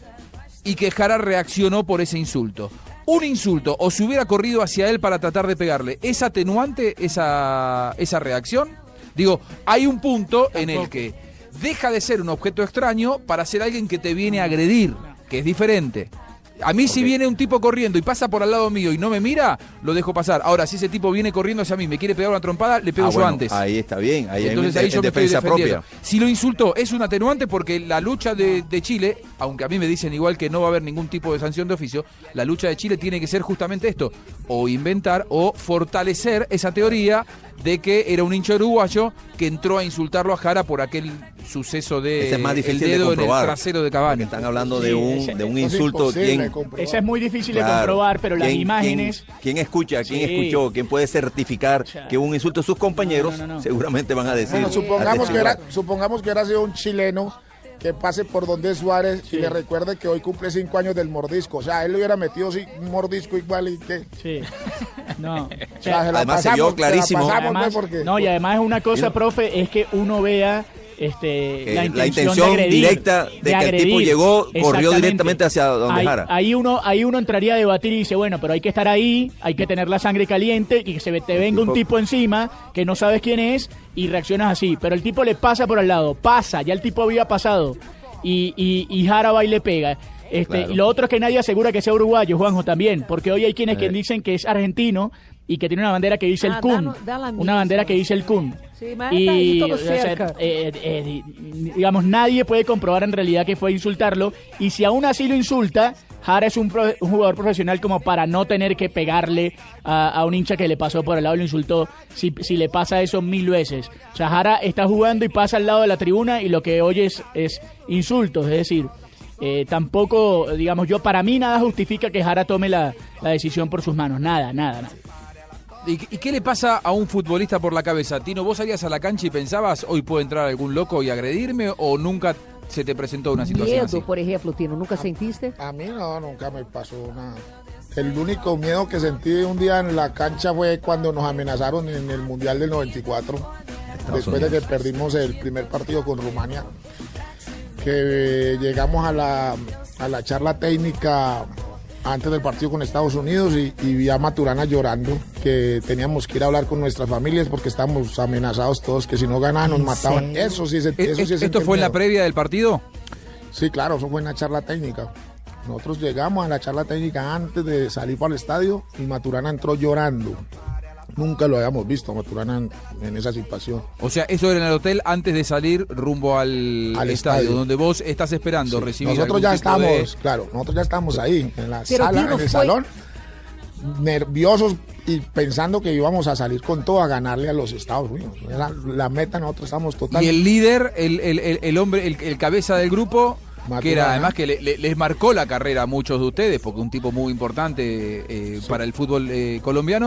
Speaker 3: y que Jara reaccionó por ese insulto. Un insulto, o si hubiera corrido hacia él para tratar de pegarle, ¿es atenuante esa, esa reacción? Digo, hay un punto en el que deja de ser un objeto extraño para ser alguien que te viene a agredir, que es diferente. A mí si viene un tipo corriendo y pasa por al lado mío y no me mira, lo dejo pasar. Ahora, si ese tipo viene corriendo hacia mí, me quiere pegar una trompada, le pego
Speaker 5: Ah,
Speaker 3: yo
Speaker 5: bueno,
Speaker 3: antes.
Speaker 5: ahí está bien, ahí
Speaker 3: Entonces
Speaker 5: hay
Speaker 3: ahí
Speaker 5: en
Speaker 3: yo me estoy
Speaker 5: defensa
Speaker 3: defendiendo.
Speaker 5: propia.
Speaker 3: Si lo insultó, es un atenuante porque la lucha de, de Chile, aunque a mí me dicen igual que no va a haber ningún tipo de sanción de oficio, la lucha de Chile tiene que ser justamente esto, o inventar o fortalecer esa teoría de que era un hincha uruguayo que entró a insultarlo a Jara por aquel suceso de
Speaker 5: Ese es más
Speaker 3: el
Speaker 5: difícil de
Speaker 3: dedo en el
Speaker 5: comprobar.
Speaker 3: trasero de Cavani.
Speaker 5: Están hablando
Speaker 9: Sí,
Speaker 5: de un,
Speaker 9: ese-
Speaker 5: de un
Speaker 7: Eso es
Speaker 5: insulto
Speaker 7: imposible
Speaker 5: bien...
Speaker 7: de comprobar.
Speaker 9: Esa es muy difícil de
Speaker 5: Claro.
Speaker 9: comprobar, pero las
Speaker 5: ¿Quién-
Speaker 9: imágenes...
Speaker 5: ¿Quién, quién escucha? ¿Quién
Speaker 9: Sí.
Speaker 5: escuchó? ¿Quién puede certificar
Speaker 9: sea,
Speaker 5: que un insulto a sus compañeros?
Speaker 9: no, no, no.
Speaker 5: Seguramente van a decir.
Speaker 7: Bueno, supongamos que,
Speaker 5: atestiguar.
Speaker 7: era, supongamos que era sido un chileno que pase por donde Suárez y le recuerde que hoy cumple cinco años del mordisco. O sea, él le hubiera metido sí, un mordisco igual y que...
Speaker 9: Sí. No. O
Speaker 7: O sea,
Speaker 9: sea,
Speaker 7: se la
Speaker 5: Además, se
Speaker 7: pasamos,
Speaker 5: vio
Speaker 7: se la
Speaker 5: clarísimo.
Speaker 7: pasamos,
Speaker 9: además,
Speaker 7: pues, porque-
Speaker 9: no, y además es una cosa,
Speaker 5: Mira.
Speaker 9: profe, es que uno vea este,
Speaker 5: Que
Speaker 9: la
Speaker 5: la
Speaker 9: intención,
Speaker 5: intención
Speaker 9: de agredir,
Speaker 5: directa de que el
Speaker 9: agredir.
Speaker 5: tipo llegó, corrió
Speaker 9: Exactamente.
Speaker 5: directamente hacia donde
Speaker 9: ahí,
Speaker 5: Jara.
Speaker 9: Ahí uno, ahí uno entraría a debatir y dice, bueno, pero hay que estar ahí, hay que tener la sangre caliente y que se te venga un
Speaker 5: tipo-
Speaker 9: tipo encima que no sabes quién es y reaccionas así. Pero el tipo le pasa por al lado, pasa, ya el tipo había pasado y, y, y Jara va y le pega. Este,
Speaker 5: Claro.
Speaker 9: Y lo otro es que nadie asegura que sea uruguayo, Juanjo, también, porque hoy hay quienes que
Speaker 5: Eh.
Speaker 9: dicen que es argentino y que tiene una bandera que dice
Speaker 4: Ah,
Speaker 9: el Kun,
Speaker 4: da- da la
Speaker 9: una
Speaker 4: misma.
Speaker 9: bandera que dice el Kun.
Speaker 4: Sí, mas está ahí todo
Speaker 9: o sea,
Speaker 4: cerca.
Speaker 9: eh, eh, di- digamos, nadie puede comprobar en realidad que fue insultarlo, y si aún así lo insulta, Jara es un, pro- un jugador profesional como para no tener que pegarle a, a un hincha que le pasó por el lado y lo insultó, si, si le pasa eso mil veces. O sea, Jara está jugando y pasa al lado de la tribuna y lo que oye es, es insultos, es decir... Eh, tampoco, digamos, yo para mí nada justifica que Jara tome la, la decisión por sus manos, nada, nada, nada.
Speaker 3: ¿Y, ¿Y qué le pasa a un futbolista por la cabeza? Tino, ¿vos salías a la cancha y pensabas, hoy puede entrar algún loco y agredirme, o nunca se te presentó una situación
Speaker 4: Miedo,
Speaker 3: así?
Speaker 4: por ejemplo, Tino, ¿nunca sentiste?
Speaker 7: A mí no, nunca me pasó nada. El único miedo que sentí un día en la cancha fue cuando nos amenazaron en el Mundial del noventa y cuatro, después de que perdimos el primer partido con Rumania, que llegamos a la, a la charla técnica antes del partido con Estados Unidos y, y vi a Maturana llorando, que teníamos que ir a hablar con nuestras familias porque estábamos amenazados todos, que si no ganaban nos
Speaker 4: ¿En
Speaker 7: mataban.
Speaker 4: serio?
Speaker 7: Eso sí, se-
Speaker 3: ¿E-
Speaker 7: eso sí
Speaker 3: e-
Speaker 7: sentí
Speaker 3: ¿Esto fue en la
Speaker 7: miedo.
Speaker 3: previa del partido?
Speaker 7: Sí, claro, eso fue en la charla técnica. Nosotros llegamos a la charla técnica antes de salir para el estadio y Maturana entró llorando. Nunca lo habíamos visto a Maturana en, en esa situación.
Speaker 3: O sea, eso era en el hotel antes de salir rumbo al,
Speaker 7: Al
Speaker 3: estadio,
Speaker 7: estadio.
Speaker 3: donde vos estás esperando
Speaker 7: Sí.
Speaker 3: recibir
Speaker 7: Nosotros
Speaker 3: algún
Speaker 7: ya
Speaker 3: tipo de-
Speaker 7: estamos, claro, nosotros ya estamos ahí, en la
Speaker 4: Pero
Speaker 7: sala,
Speaker 4: Tino,
Speaker 7: en el
Speaker 4: fue-
Speaker 7: salón, nerviosos y pensando que íbamos a salir con todo a ganarle a los Estados Unidos. Era la meta, nosotros estamos
Speaker 3: Y
Speaker 7: totalmente...
Speaker 3: el líder, el, el- el- el hombre, el, el cabeza del grupo,
Speaker 7: Maturana.
Speaker 3: que era además que le- le- les marcó la carrera a muchos de ustedes, porque un tipo muy importante eh, para el fútbol eh, colombiano,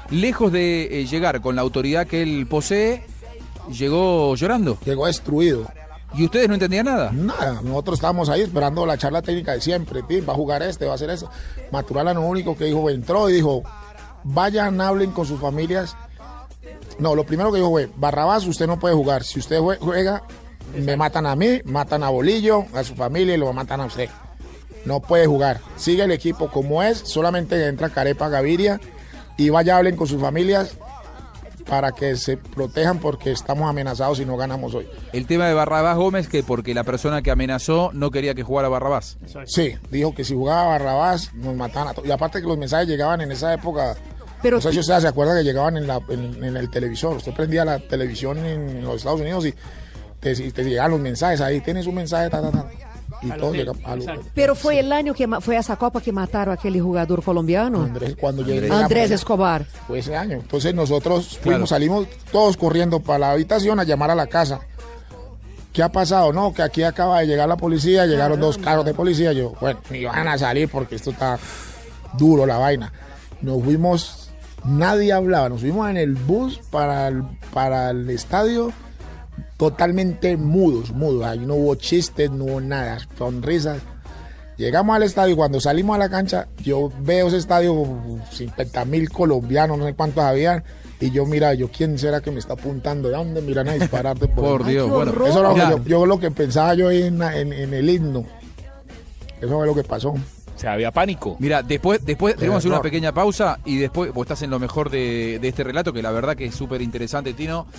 Speaker 3: lejos de eh, llegar con la autoridad que él posee, llegó llorando.
Speaker 7: Llegó destruido.
Speaker 3: ¿Y ustedes no entendían nada?
Speaker 7: Nada, nosotros estábamos ahí esperando la charla técnica de siempre. Tim, va a jugar este, va a hacer eso. Maturana lo único que dijo, entró y dijo, vayan, hablen con sus familias. No, lo primero que dijo fue, Barrabás, usted no puede jugar. Si usted juega, me matan a mí, matan a Bolillo, a su familia y lo matan a usted. No puede jugar. Sigue el equipo como es, solamente entra Carepa, Gaviria y vaya, hablen con sus familias para que se protejan porque estamos amenazados y no ganamos hoy.
Speaker 3: El tema de Barrabás Gómez, que porque la persona que amenazó no quería que jugara Barrabás.
Speaker 7: Sí, dijo que si jugaba Barrabás nos mataban a todos. Y aparte que los mensajes llegaban en esa época,
Speaker 4: pero
Speaker 7: no sé si usted se acuerda que llegaban en, la, en, en el televisor. Usted prendía la televisión en, en los Estados Unidos y te, te llegaban los mensajes, ahí tienes un mensaje, ta, ta, ta. Y todo llega a lo,
Speaker 4: Pero fue el año que fue esa Copa que mataron a aquel jugador colombiano.
Speaker 7: Andrés, cuando llegué,
Speaker 4: Andrés Escobar.
Speaker 7: Fue ese año. Entonces nosotros fuimos, claro. salimos todos corriendo para la habitación a llamar a la casa. ¿Qué ha pasado? No, que aquí acaba de llegar la policía, llegaron dos carros de policía. Yo, bueno, me iban a salir porque esto está duro la vaina. Nos fuimos, nadie hablaba, nos fuimos en el bus para el, para el estadio. Totalmente mudos, mudos. Ahí no hubo chistes, no hubo nada, sonrisas. Llegamos al estadio y cuando salimos a la cancha, yo veo ese estadio, cincuenta mil colombianos, no sé cuántos habían, y yo mira, yo quién será que me está apuntando, ¿de dónde miran a dispararte? Por,
Speaker 3: por Dios, bueno.
Speaker 7: Eso era lo que yo, yo lo que pensaba yo en, en, en el himno. Eso fue lo que pasó.
Speaker 8: O sea, había pánico.
Speaker 3: Mira, después, después tenemos que hacer una pequeña pausa y después vos estás en lo mejor de, de este relato, que la verdad que es súper interesante, Tino.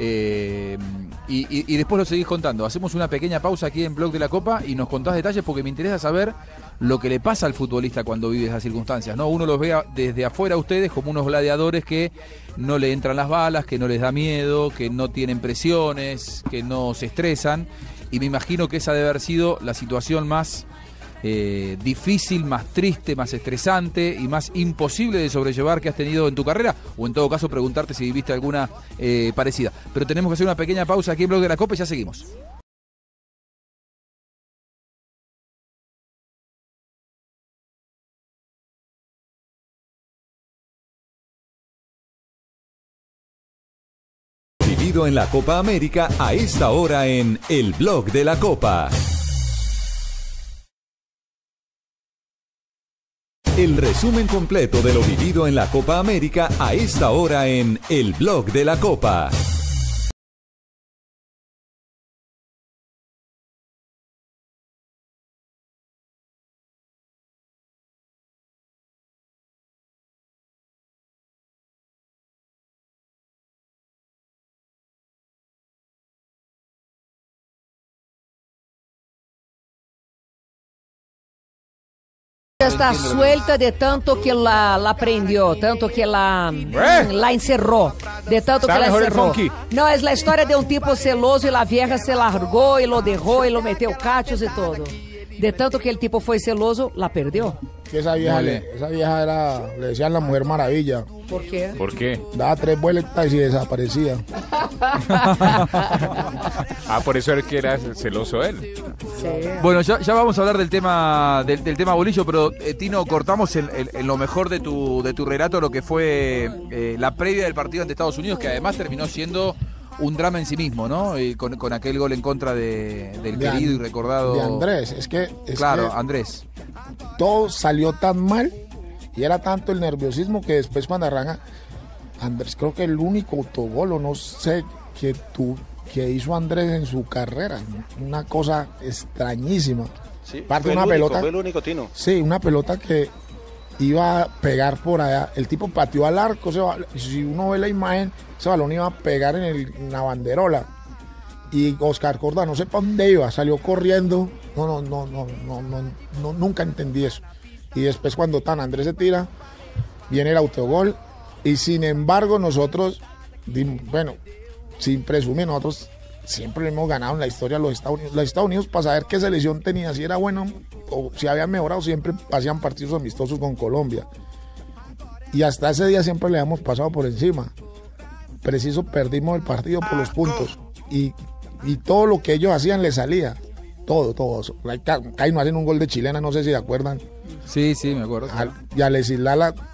Speaker 3: Eh, y, y, y después lo seguís contando. Hacemos una pequeña pausa aquí en Blog de la Copa y nos contás detalles porque me interesa saber lo que le pasa al futbolista cuando vive esas circunstancias, ¿no? Uno los ve a, desde afuera a ustedes como unos gladiadores que no le entran las balas, que no les da miedo, que no tienen presiones, que no se estresan. Y me imagino que esa debe haber sido la situación más Eh, difícil, más triste, más estresante y más imposible de sobrellevar que has tenido en tu carrera, o en todo caso preguntarte si viviste alguna eh, parecida. Pero tenemos que hacer una pequeña pausa aquí en Blog de la Copa y ya seguimos.
Speaker 1: Vivido en la Copa América a esta hora en el Blog de la Copa. El resumen completo de lo vivido en la Copa América a esta hora en el Blog de la Copa.
Speaker 4: Está suelta de tanto que la, la prendió, tanto que la, ¿Eh? la encerró, de tanto que la encerró. No, es la historia de un tipo celoso y la vieja se largó y lo dejó y lo metió cachos y todo. De tanto que el tipo fue celoso, la perdió.
Speaker 7: Esa vieja, le, esa vieja era, le decían la Mujer Maravilla.
Speaker 4: ¿Por qué?
Speaker 8: ¿Por qué?
Speaker 7: Daba tres vueltas y desaparecía.
Speaker 8: Ah, por eso era que era celoso él.
Speaker 3: Sí. Bueno, ya, ya vamos a hablar del tema del, del tema Bolillo, pero eh, Tino, cortamos en, en, en lo mejor de tu de tu relato lo que fue eh, la previa del partido ante Estados Unidos, que además terminó siendo un drama en sí mismo, ¿no? Y con, con aquel gol en contra de, del de querido and, y recordado...
Speaker 7: De Andrés, es que... Es
Speaker 3: claro,
Speaker 7: que
Speaker 3: Andrés.
Speaker 7: Todo salió tan mal y era tanto el nerviosismo que después cuando arranca... Andrés, creo que el único autogol, o no sé, que, tu, que hizo Andrés en su carrera. Una cosa extrañísima.
Speaker 6: Sí,
Speaker 7: Parte
Speaker 6: fue
Speaker 7: una
Speaker 6: el
Speaker 7: pelota,
Speaker 6: único, fue el único, Tino.
Speaker 7: Sí, una pelota que iba a pegar por allá. El tipo pateó al arco. Se va, si uno ve la imagen, ese balón iba a pegar en, el, en la banderola. Y Oscar Córdoba, no sé para dónde iba, salió corriendo. No, no, no, no, no, no, no, nunca entendí eso. Y después cuando tan Andrés se tira, viene el autogol. Y sin embargo, nosotros, bueno, sin presumir, nosotros siempre hemos ganado en la historia los Estados Unidos. Los Estados Unidos, para saber qué selección tenía, si era bueno o si habían mejorado, siempre hacían partidos amistosos con Colombia. Y hasta ese día siempre le hemos pasado por encima. Preciso, perdimos el partido por los puntos. Y, y todo lo que ellos hacían le salía. Todo, todo. Ahí no hacen un gol de chilena, no sé si se acuerdan.
Speaker 3: Sí, sí, me acuerdo.
Speaker 7: Al, y a Lesilala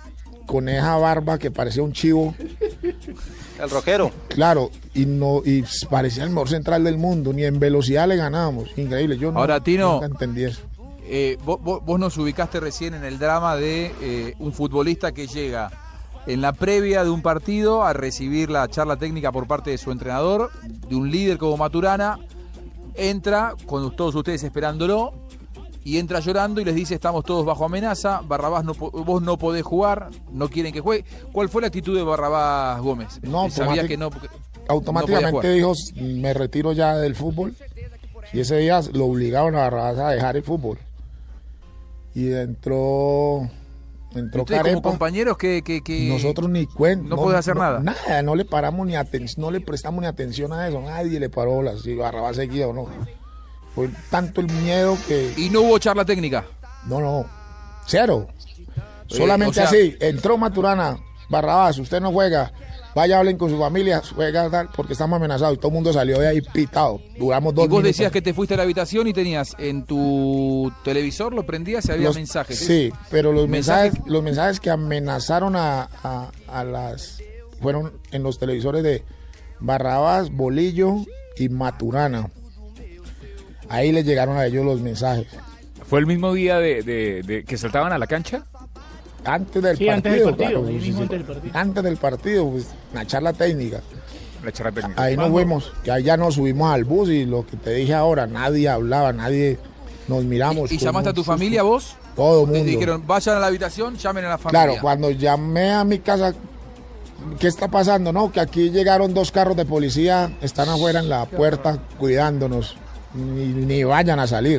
Speaker 7: con esa barba que parecía un chivo.
Speaker 6: El rockero.
Speaker 7: Claro, y no y parecía el mejor central del mundo, ni en velocidad le ganábamos. Increíble, yo no,
Speaker 3: Ahora, Tino,
Speaker 7: nunca entendí eso.
Speaker 3: Eh, vos, vos nos ubicaste recién en el drama de eh, un futbolista que llega en la previa de un partido a recibir la charla técnica por parte de su entrenador, de un líder como Maturana, entra con todos ustedes esperándolo y entra llorando y les dice: estamos todos bajo amenaza, Barrabás, no, vos no podés jugar, no quieren que juegue. ¿Cuál fue la actitud de Barrabás Gómez?
Speaker 7: No,
Speaker 3: sabía que no,
Speaker 7: automáticamente
Speaker 3: no
Speaker 7: dijo: me retiro ya del fútbol, y ese día lo obligaron a Barrabás a dejar el fútbol. Y entró entró
Speaker 3: ¿Ustedes
Speaker 7: Carepa.
Speaker 3: como compañeros que, que, que
Speaker 7: nosotros ni cuenta,
Speaker 3: no, no podés hacer
Speaker 7: no,
Speaker 3: nada?
Speaker 7: Nada, no le paramos ni atención, no le prestamos ni atención a eso, nadie le paró bolas, si Barrabás seguía o no. Fue tanto el miedo que...
Speaker 3: ¿Y no hubo charla técnica?
Speaker 7: No, no, cero.
Speaker 3: Oye,
Speaker 7: Solamente
Speaker 3: o sea...
Speaker 7: así, entró Maturana: Barrabás, usted no juega, vaya, hablen con su familia, juega tal, porque estamos amenazados. Y todo el mundo salió de ahí pitado. Duramos dos
Speaker 3: Y vos
Speaker 7: minutos.
Speaker 3: decías que te fuiste a la habitación y tenías en tu televisor, lo prendías y había
Speaker 7: los,
Speaker 3: mensajes.
Speaker 7: Sí, pero los
Speaker 3: ¿Mensajes?
Speaker 7: mensajes, los mensajes que amenazaron a, a, a las... fueron en los televisores de Barrabás, Bolillo y Maturana. Ahí les llegaron a ellos los mensajes.
Speaker 8: ¿Fue el mismo día de, de, de que saltaban a la cancha?
Speaker 7: Antes del
Speaker 9: sí,
Speaker 7: partido.
Speaker 9: Antes del partido,
Speaker 7: claro,
Speaker 9: sí,
Speaker 7: sí,
Speaker 9: mismo
Speaker 7: sí.
Speaker 9: antes del partido.
Speaker 7: Antes del partido, pues, la charla técnica.
Speaker 8: La charla técnica.
Speaker 7: Ahí nos fuimos, que ahí ya nos subimos al bus y lo que te dije ahora, nadie hablaba, nadie nos miramos.
Speaker 3: ¿Y, y llamaste a tu familia vos?
Speaker 7: Todo el mundo.
Speaker 3: Les dijeron: vayan a la habitación, llamen a la familia.
Speaker 7: Claro, cuando llamé a mi casa, ¿qué está pasando? No, que aquí llegaron dos carros de policía, están afuera en la puerta cuidándonos, ni, ni vayan a salir.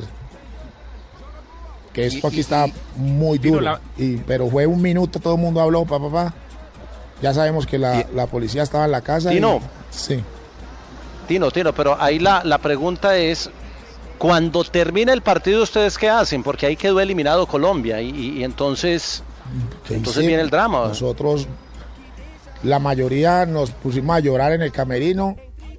Speaker 7: Que esto
Speaker 3: Y-
Speaker 7: aquí
Speaker 3: y-
Speaker 7: está
Speaker 3: y-
Speaker 7: muy
Speaker 8: Tino,
Speaker 7: duro.
Speaker 8: la-
Speaker 7: Y, pero fue un minuto, todo el mundo habló, papá, papá. Ya sabemos que la, la policía estaba en la casa.
Speaker 6: Tino.
Speaker 7: Y, sí.
Speaker 6: Tino, Tino, pero ahí la, la pregunta es, cuando termina el partido, ¿ustedes qué hacen? Porque ahí quedó eliminado Colombia y, y- y entonces,
Speaker 7: ¿Qué
Speaker 6: entonces
Speaker 7: hicimos?
Speaker 6: viene el drama.
Speaker 7: Nosotros, la mayoría nos pusimos a llorar en el camerino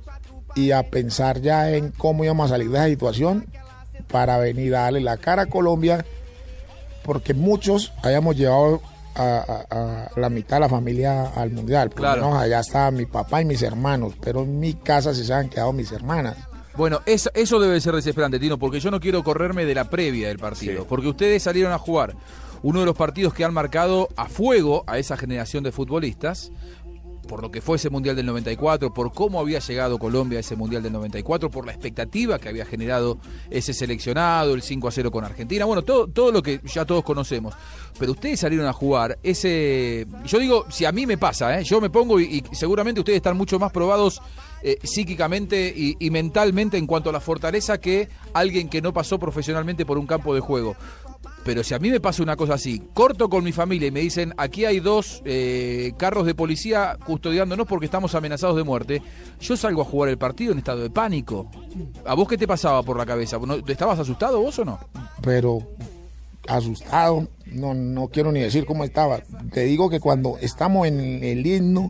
Speaker 7: y a pensar ya en cómo íbamos a salir de esa situación para venir a darle la cara a Colombia, porque muchos habíamos llevado a, a- a la mitad de la familia al mundial. Por lo
Speaker 3: Claro.
Speaker 7: menos allá estaba mi papá y mis hermanos, pero en mi casa sí se han quedado mis hermanas.
Speaker 3: Bueno, eso, eso debe ser desesperante, Tino, porque yo no quiero correrme de la previa del partido,
Speaker 8: Sí.
Speaker 3: porque ustedes salieron a jugar uno de los partidos que han marcado a fuego a esa generación de futbolistas, por lo que fue ese Mundial del noventa y cuatro, por cómo había llegado Colombia a ese Mundial del noventa y cuatro, por la expectativa que había generado ese seleccionado, el cinco a cero con Argentina, bueno, todo, todo lo que ya todos conocemos. Pero ustedes salieron a jugar ese... Yo digo, si a mí me pasa, ¿eh? Yo me pongo y, y seguramente ustedes están mucho más probados eh, psíquicamente y, y mentalmente en cuanto a la fortaleza que alguien que no pasó profesionalmente por un campo de juego. Pero si a mí me pasa una cosa así, corto con mi familia y me dicen: aquí hay dos eh, carros de policía custodiándonos porque estamos amenazados de muerte, yo salgo a jugar el partido en estado de pánico. ¿A vos qué te pasaba por la cabeza? ¿No- ¿Estabas asustado vos o no?
Speaker 7: Pero asustado, no, no quiero ni decir cómo estaba. Te digo que cuando estamos en el himno,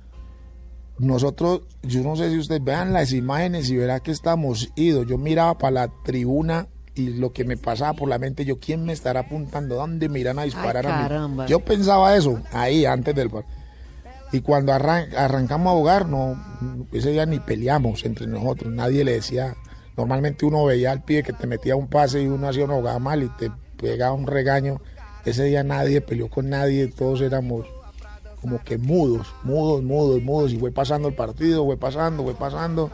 Speaker 7: nosotros, yo no sé si ustedes vean las imágenes y verán que estamos idos. Yo miraba para la tribuna y lo que me pasaba por la mente, yo, ¿quién me estará apuntando? ¿Dónde me irán a disparar
Speaker 4: Ay,
Speaker 7: a
Speaker 4: caramba.
Speaker 7: mí? Yo pensaba eso, ahí, antes del partido. Y cuando arran arrancamos a jugar, no, ese día ni peleamos entre nosotros, nadie le decía. Normalmente uno veía al pibe que te metía un pase y uno hacía una jugada mal y te pegaba un regaño. Ese día nadie peleó con nadie, todos éramos como que mudos, mudos, mudos, mudos. Y fue pasando el partido, fue pasando, fue pasando.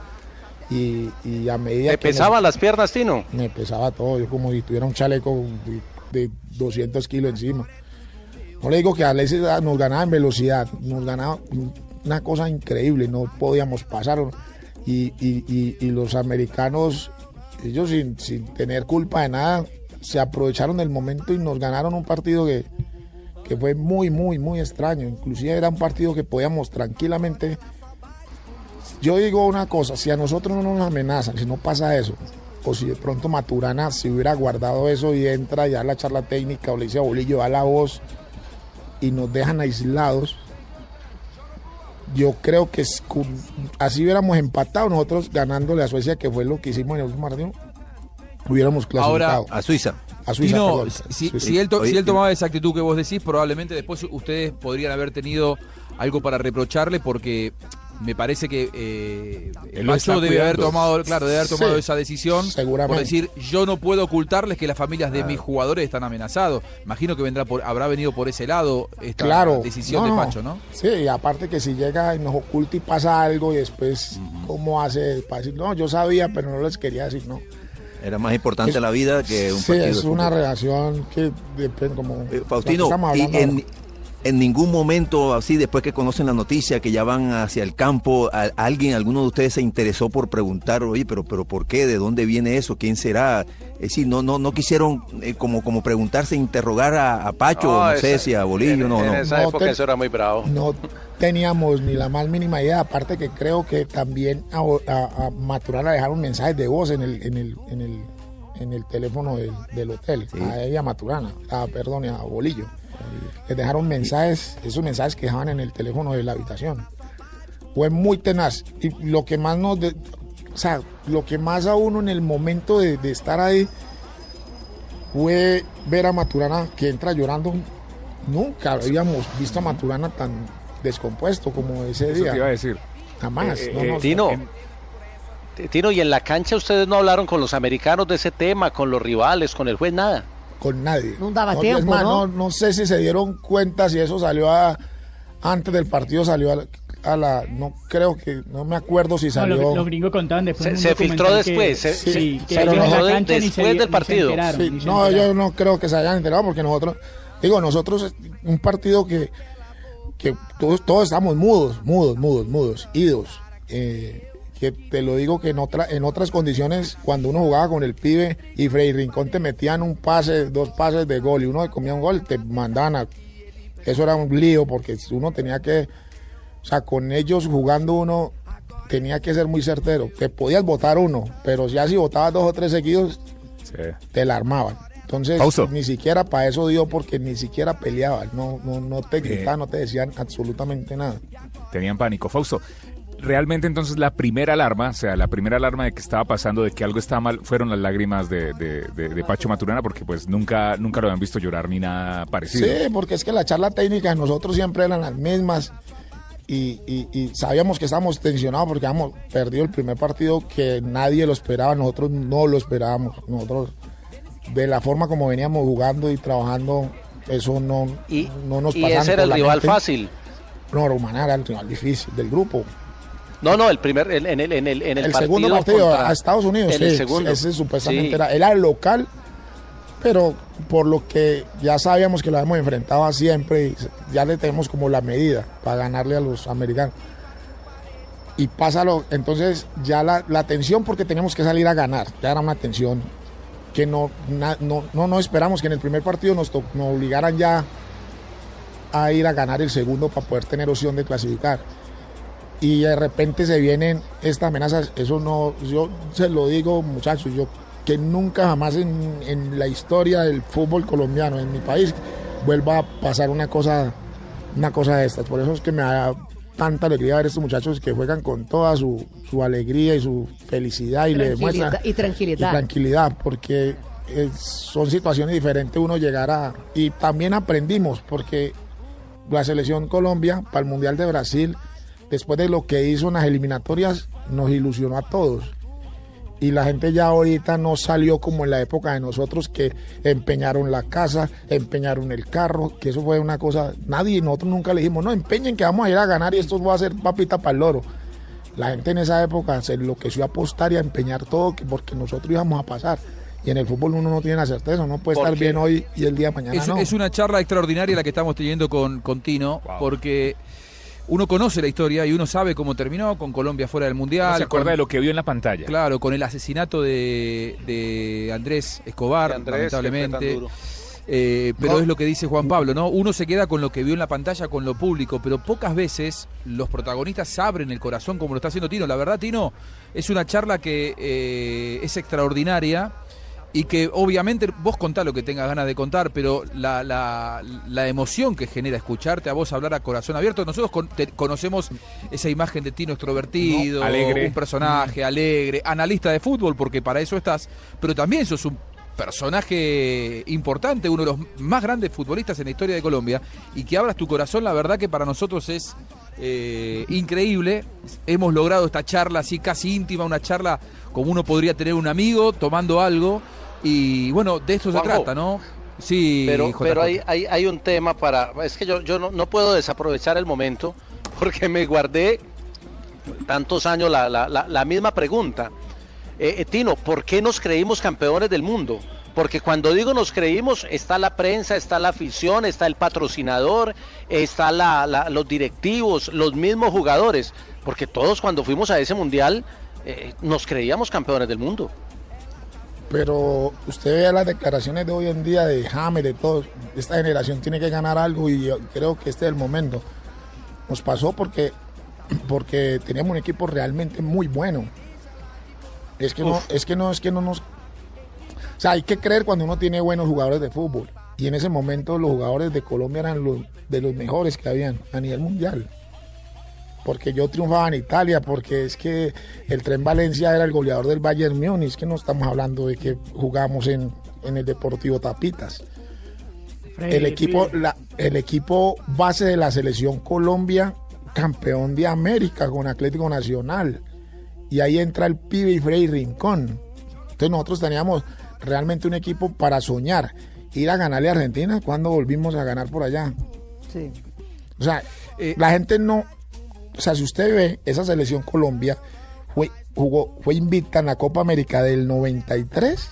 Speaker 7: Y, y a medida
Speaker 6: ¿Te
Speaker 7: que...
Speaker 6: pesaban las piernas, Tino?
Speaker 7: Me pesaba todo, yo como si tuviera un chaleco de, de doscientos kilos encima. No le digo que a veces nos ganaba en velocidad, nos ganaba una cosa increíble, no podíamos pasar. Y, y, y, y los americanos, ellos sin, sin tener culpa de nada, se aprovecharon del momento y nos ganaron un partido que, que fue muy, muy, muy extraño. Inclusive era un partido que podíamos tranquilamente... Yo digo una cosa, si a nosotros no nos amenazan, si no pasa eso, o si de pronto Maturana se hubiera guardado eso y entra y da la charla técnica o le dice a Bolillo, da la voz y nos dejan aislados, yo creo que es, así hubiéramos empatado nosotros ganándole a Suecia, que fue lo que hicimos en el último partido, hubiéramos clasificado.
Speaker 3: Ahora,
Speaker 5: A Suiza.
Speaker 7: A Suiza,
Speaker 3: Tino,
Speaker 7: perdón.
Speaker 3: si,
Speaker 7: Suiza.
Speaker 3: si, él to,
Speaker 5: Oye,
Speaker 3: si él tomaba esa actitud que vos decís, probablemente después ustedes podrían haber tenido algo para reprocharle, porque me parece que eh, el Pacho debe haber tomado, claro, debe haber tomado sí, esa decisión por decir, yo no puedo ocultarles que las familias de ah. mis jugadores están amenazados. Imagino que vendrá por, habrá venido por ese lado esta
Speaker 7: claro,
Speaker 3: decisión
Speaker 7: no,
Speaker 3: de Pacho, ¿no?
Speaker 7: Sí, aparte que si llega y nos oculta y pasa algo y después, uh-huh. ¿cómo hace para decir, no, yo sabía, pero no les quería decir, no?
Speaker 5: Era más importante es, la vida que un
Speaker 7: sí,
Speaker 5: partido.
Speaker 7: Sí, es una relación que depende como...
Speaker 5: Eh, Faustino, y en, en ningún momento, así después que conocen la noticia, que ya van hacia el campo, a, a alguien, alguno de ustedes se interesó por preguntar, oye, pero, pero ¿por qué? ¿De dónde viene eso? ¿Quién será? Es decir, no, no, no quisieron eh, como, como preguntarse, interrogar a, a Pacho, no, no esa, sé si a Bolillo,
Speaker 6: en,
Speaker 5: no,
Speaker 6: en
Speaker 5: no.
Speaker 6: En esa
Speaker 7: no
Speaker 6: época
Speaker 7: te,
Speaker 6: eso era muy bravo.
Speaker 7: No teníamos ni la más mínima idea, aparte que creo que también a, a, a Maturana dejaron mensajes de voz en el, en el, en el, en el teléfono del, del hotel, sí. A ella Maturana, a, perdón, a Bolillo. Les dejaron mensajes, esos mensajes que dejaban en el teléfono de la habitación. Fue muy tenaz. Y lo que más nos... De, o sea, lo que más a uno en el momento de, de estar ahí fue ver a Maturana que entra llorando. Nunca habíamos visto a Maturana tan descompuesto como ese
Speaker 8: Eso
Speaker 7: día.
Speaker 8: Te iba a decir.
Speaker 7: Jamás.
Speaker 6: Eh,
Speaker 7: no,
Speaker 6: eh,
Speaker 7: no,
Speaker 6: Tino,
Speaker 7: en...
Speaker 6: Tino, y en la cancha ustedes no hablaron con los americanos de ese tema, con los rivales, con el juez, nada.
Speaker 7: Con nadie.
Speaker 4: No daba
Speaker 7: no,
Speaker 4: tiempo,
Speaker 7: más,
Speaker 4: ¿no?
Speaker 7: ¿no? No sé si se dieron cuenta, si eso salió a, antes del partido, salió a, a la, no creo que, no me acuerdo si salió.
Speaker 9: No, los, los gringos contaban después.
Speaker 6: Se, se filtró después,
Speaker 9: que,
Speaker 6: se,
Speaker 9: sí,
Speaker 6: se,
Speaker 9: que
Speaker 6: se filtró de, después
Speaker 9: se,
Speaker 6: del partido.
Speaker 7: Sí, no, yo no creo que se hayan enterado porque nosotros, digo, nosotros, un partido que, que todos, todos estamos mudos, mudos, mudos, mudos, idos. Eh, que te lo digo que en otra, en otras condiciones, cuando uno jugaba con el pibe y Freddy Rincón te metían un pase, dos pases de gol y uno te comía un gol, te mandaban a... Eso era un lío porque uno tenía que... O sea, con ellos jugando uno tenía que ser muy certero. Te podías botar uno, pero ya si botabas dos o tres seguidos, sí. Te la armaban. Entonces, Pauso. Ni siquiera para eso dio porque ni siquiera peleaban. No, no, no te gritaban, eh. no te decían absolutamente nada.
Speaker 8: Tenían pánico. Fausto, realmente entonces la primera alarma, o sea, la primera alarma de que estaba pasando, de que algo estaba mal, fueron las lágrimas de, de, de, de Pacho Maturana, porque pues nunca, nunca lo habían visto llorar ni nada parecido.
Speaker 7: Sí, porque es que la charla técnica de nosotros siempre eran las mismas y, y, y sabíamos que estábamos tensionados porque habíamos perdido el primer partido que nadie lo esperaba, nosotros no lo esperábamos, nosotros de la forma como veníamos jugando y trabajando, eso no,
Speaker 6: y,
Speaker 7: no nos
Speaker 6: pasaba. ¿Y ese era el rival
Speaker 7: mente.
Speaker 6: Fácil?
Speaker 7: No, Romana era el rival difícil del grupo.
Speaker 6: No, no, el primer, el, en el, en el, en el,
Speaker 7: el
Speaker 6: partido
Speaker 7: segundo partido
Speaker 6: contra,
Speaker 7: a Estados Unidos,
Speaker 6: en
Speaker 7: sí,
Speaker 6: el segundo.
Speaker 7: Ese supuestamente
Speaker 6: sí.
Speaker 7: era, era el local, pero por lo que ya sabíamos que lo habíamos enfrentado siempre, ya le tenemos como la medida para ganarle a los americanos. Y pásalo, entonces ya la, la tensión porque teníamos que salir a ganar, ya era una tensión que no, na, no, no, no esperamos que en el primer partido nos, to, nos obligaran ya a ir a ganar el segundo para poder tener opción de clasificar. Y de repente se vienen estas amenazas, eso no, yo se lo digo muchachos, yo que nunca jamás en, en la historia del fútbol colombiano, en mi país, vuelva a pasar una cosa, una cosa de estas. Por eso es que me da tanta alegría ver a estos muchachos que juegan con toda su, su alegría y su felicidad y le demuestran
Speaker 4: y tranquilidad.
Speaker 7: Y tranquilidad, porque es, son situaciones diferentes uno llegar a... Y también aprendimos, porque la selección Colombia para el Mundial de Brasil, después de lo que hizo en las eliminatorias, nos ilusionó a todos. Y la gente ya ahorita no salió como en la época de nosotros, que empeñaron la casa, empeñaron el carro, que eso fue una cosa... Nadie, nosotros nunca le dijimos, no, empeñen que vamos a ir a ganar y esto va a ser papita para el loro. La gente en esa época se enloqueció a apostar y a empeñar todo porque nosotros íbamos a pasar. Y en el fútbol uno no tiene la certeza, uno puede estar bien hoy y el día de mañana
Speaker 3: es,
Speaker 7: no.
Speaker 3: Es una charla extraordinaria la que estamos teniendo con, con Tino, wow. Porque uno conoce la historia y uno sabe cómo terminó con Colombia fuera del Mundial.
Speaker 8: No se acuerda
Speaker 3: con,
Speaker 8: de lo que vio en la pantalla.
Speaker 3: Claro, con el asesinato de, de Andrés Escobar, de Andrés, lamentablemente. Eh, pero no. Es lo que dice Juan Pablo, ¿no? Uno se queda con lo que vio en la pantalla, con lo público, pero pocas veces los protagonistas abren el corazón como lo está haciendo Tino. La verdad, Tino, es una charla que eh, es extraordinaria y que obviamente vos contá lo que tengas ganas de contar, pero la, la, la emoción que genera escucharte a vos hablar a corazón abierto. Nosotros con, te, conocemos esa imagen de Tino extrovertido, no, alegre. Un personaje alegre, analista de fútbol, porque para eso estás, pero también sos un personaje importante, uno de los más grandes futbolistas en la historia de Colombia, y que abras tu corazón, la verdad que para nosotros es eh, increíble. Hemos logrado esta charla así casi íntima, una charla como uno podría tener un amigo tomando algo, y bueno, de esto
Speaker 6: Juanjo,
Speaker 3: se trata, ¿no? Sí,
Speaker 6: pero,
Speaker 3: J J.
Speaker 6: pero hay, hay, hay un tema para, es que yo, yo no, no puedo desaprovechar el momento, porque me guardé tantos años la, la, la, la misma pregunta. Eh, Tino, ¿por qué nos creímos campeones del mundo? Porque cuando digo nos creímos, está la prensa, está la afición, está el patrocinador, está la, la, los directivos, los mismos jugadores, porque todos cuando fuimos a ese mundial eh, nos creíamos campeones del mundo.
Speaker 7: Pero usted vea las declaraciones de hoy en día de James, de todos, esta generación tiene que ganar algo y yo creo que este es el momento. Nos pasó porque, porque teníamos un equipo realmente muy bueno. Es que, no, es que no, es que no nos... O sea, hay que creer cuando uno tiene buenos jugadores de fútbol. Y en ese momento los jugadores de Colombia eran los, de los mejores que habían a nivel mundial. Porque yo triunfaba en Italia, porque es que el Tren Valencia era el goleador del Bayern Múnich, que no estamos hablando de que jugamos en, en el Deportivo Tapitas. El equipo, la, el equipo base de la selección Colombia, campeón de América con Atlético Nacional. Y ahí entra el pibe y Freddy Rincón. Entonces nosotros teníamos realmente un equipo para soñar. Ir a ganarle a Argentina cuando volvimos a ganar por allá.
Speaker 4: Sí.
Speaker 7: O sea, eh, la gente no... O sea, si usted ve, esa selección Colombia fue, jugó, fue invicta en la Copa América del noventa y tres,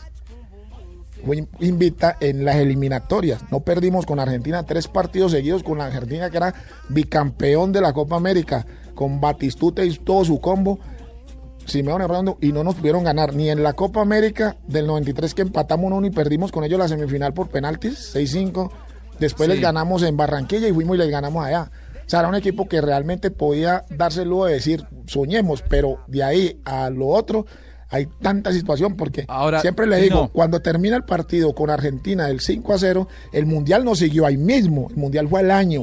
Speaker 7: fue invicta en las eliminatorias. No perdimos con Argentina tres partidos seguidos con la Argentina, que era bicampeón de la Copa América, con Batistuta y todo su combo, Simeone Rondo, y no nos pudieron ganar ni en la Copa América del noventa y tres, que empatamos uno uno y perdimos con ellos la semifinal por penaltis, seis cinco. Después sí. Les ganamos en Barranquilla y fuimos y les ganamos allá. O sea, era un equipo que realmente podía darse el lujo de decir, soñemos, pero de ahí a lo otro hay tanta situación, porque ahora, siempre le digo, no. Cuando termina el partido con Argentina del cinco a cero, el Mundial no siguió ahí mismo, el Mundial fue al año.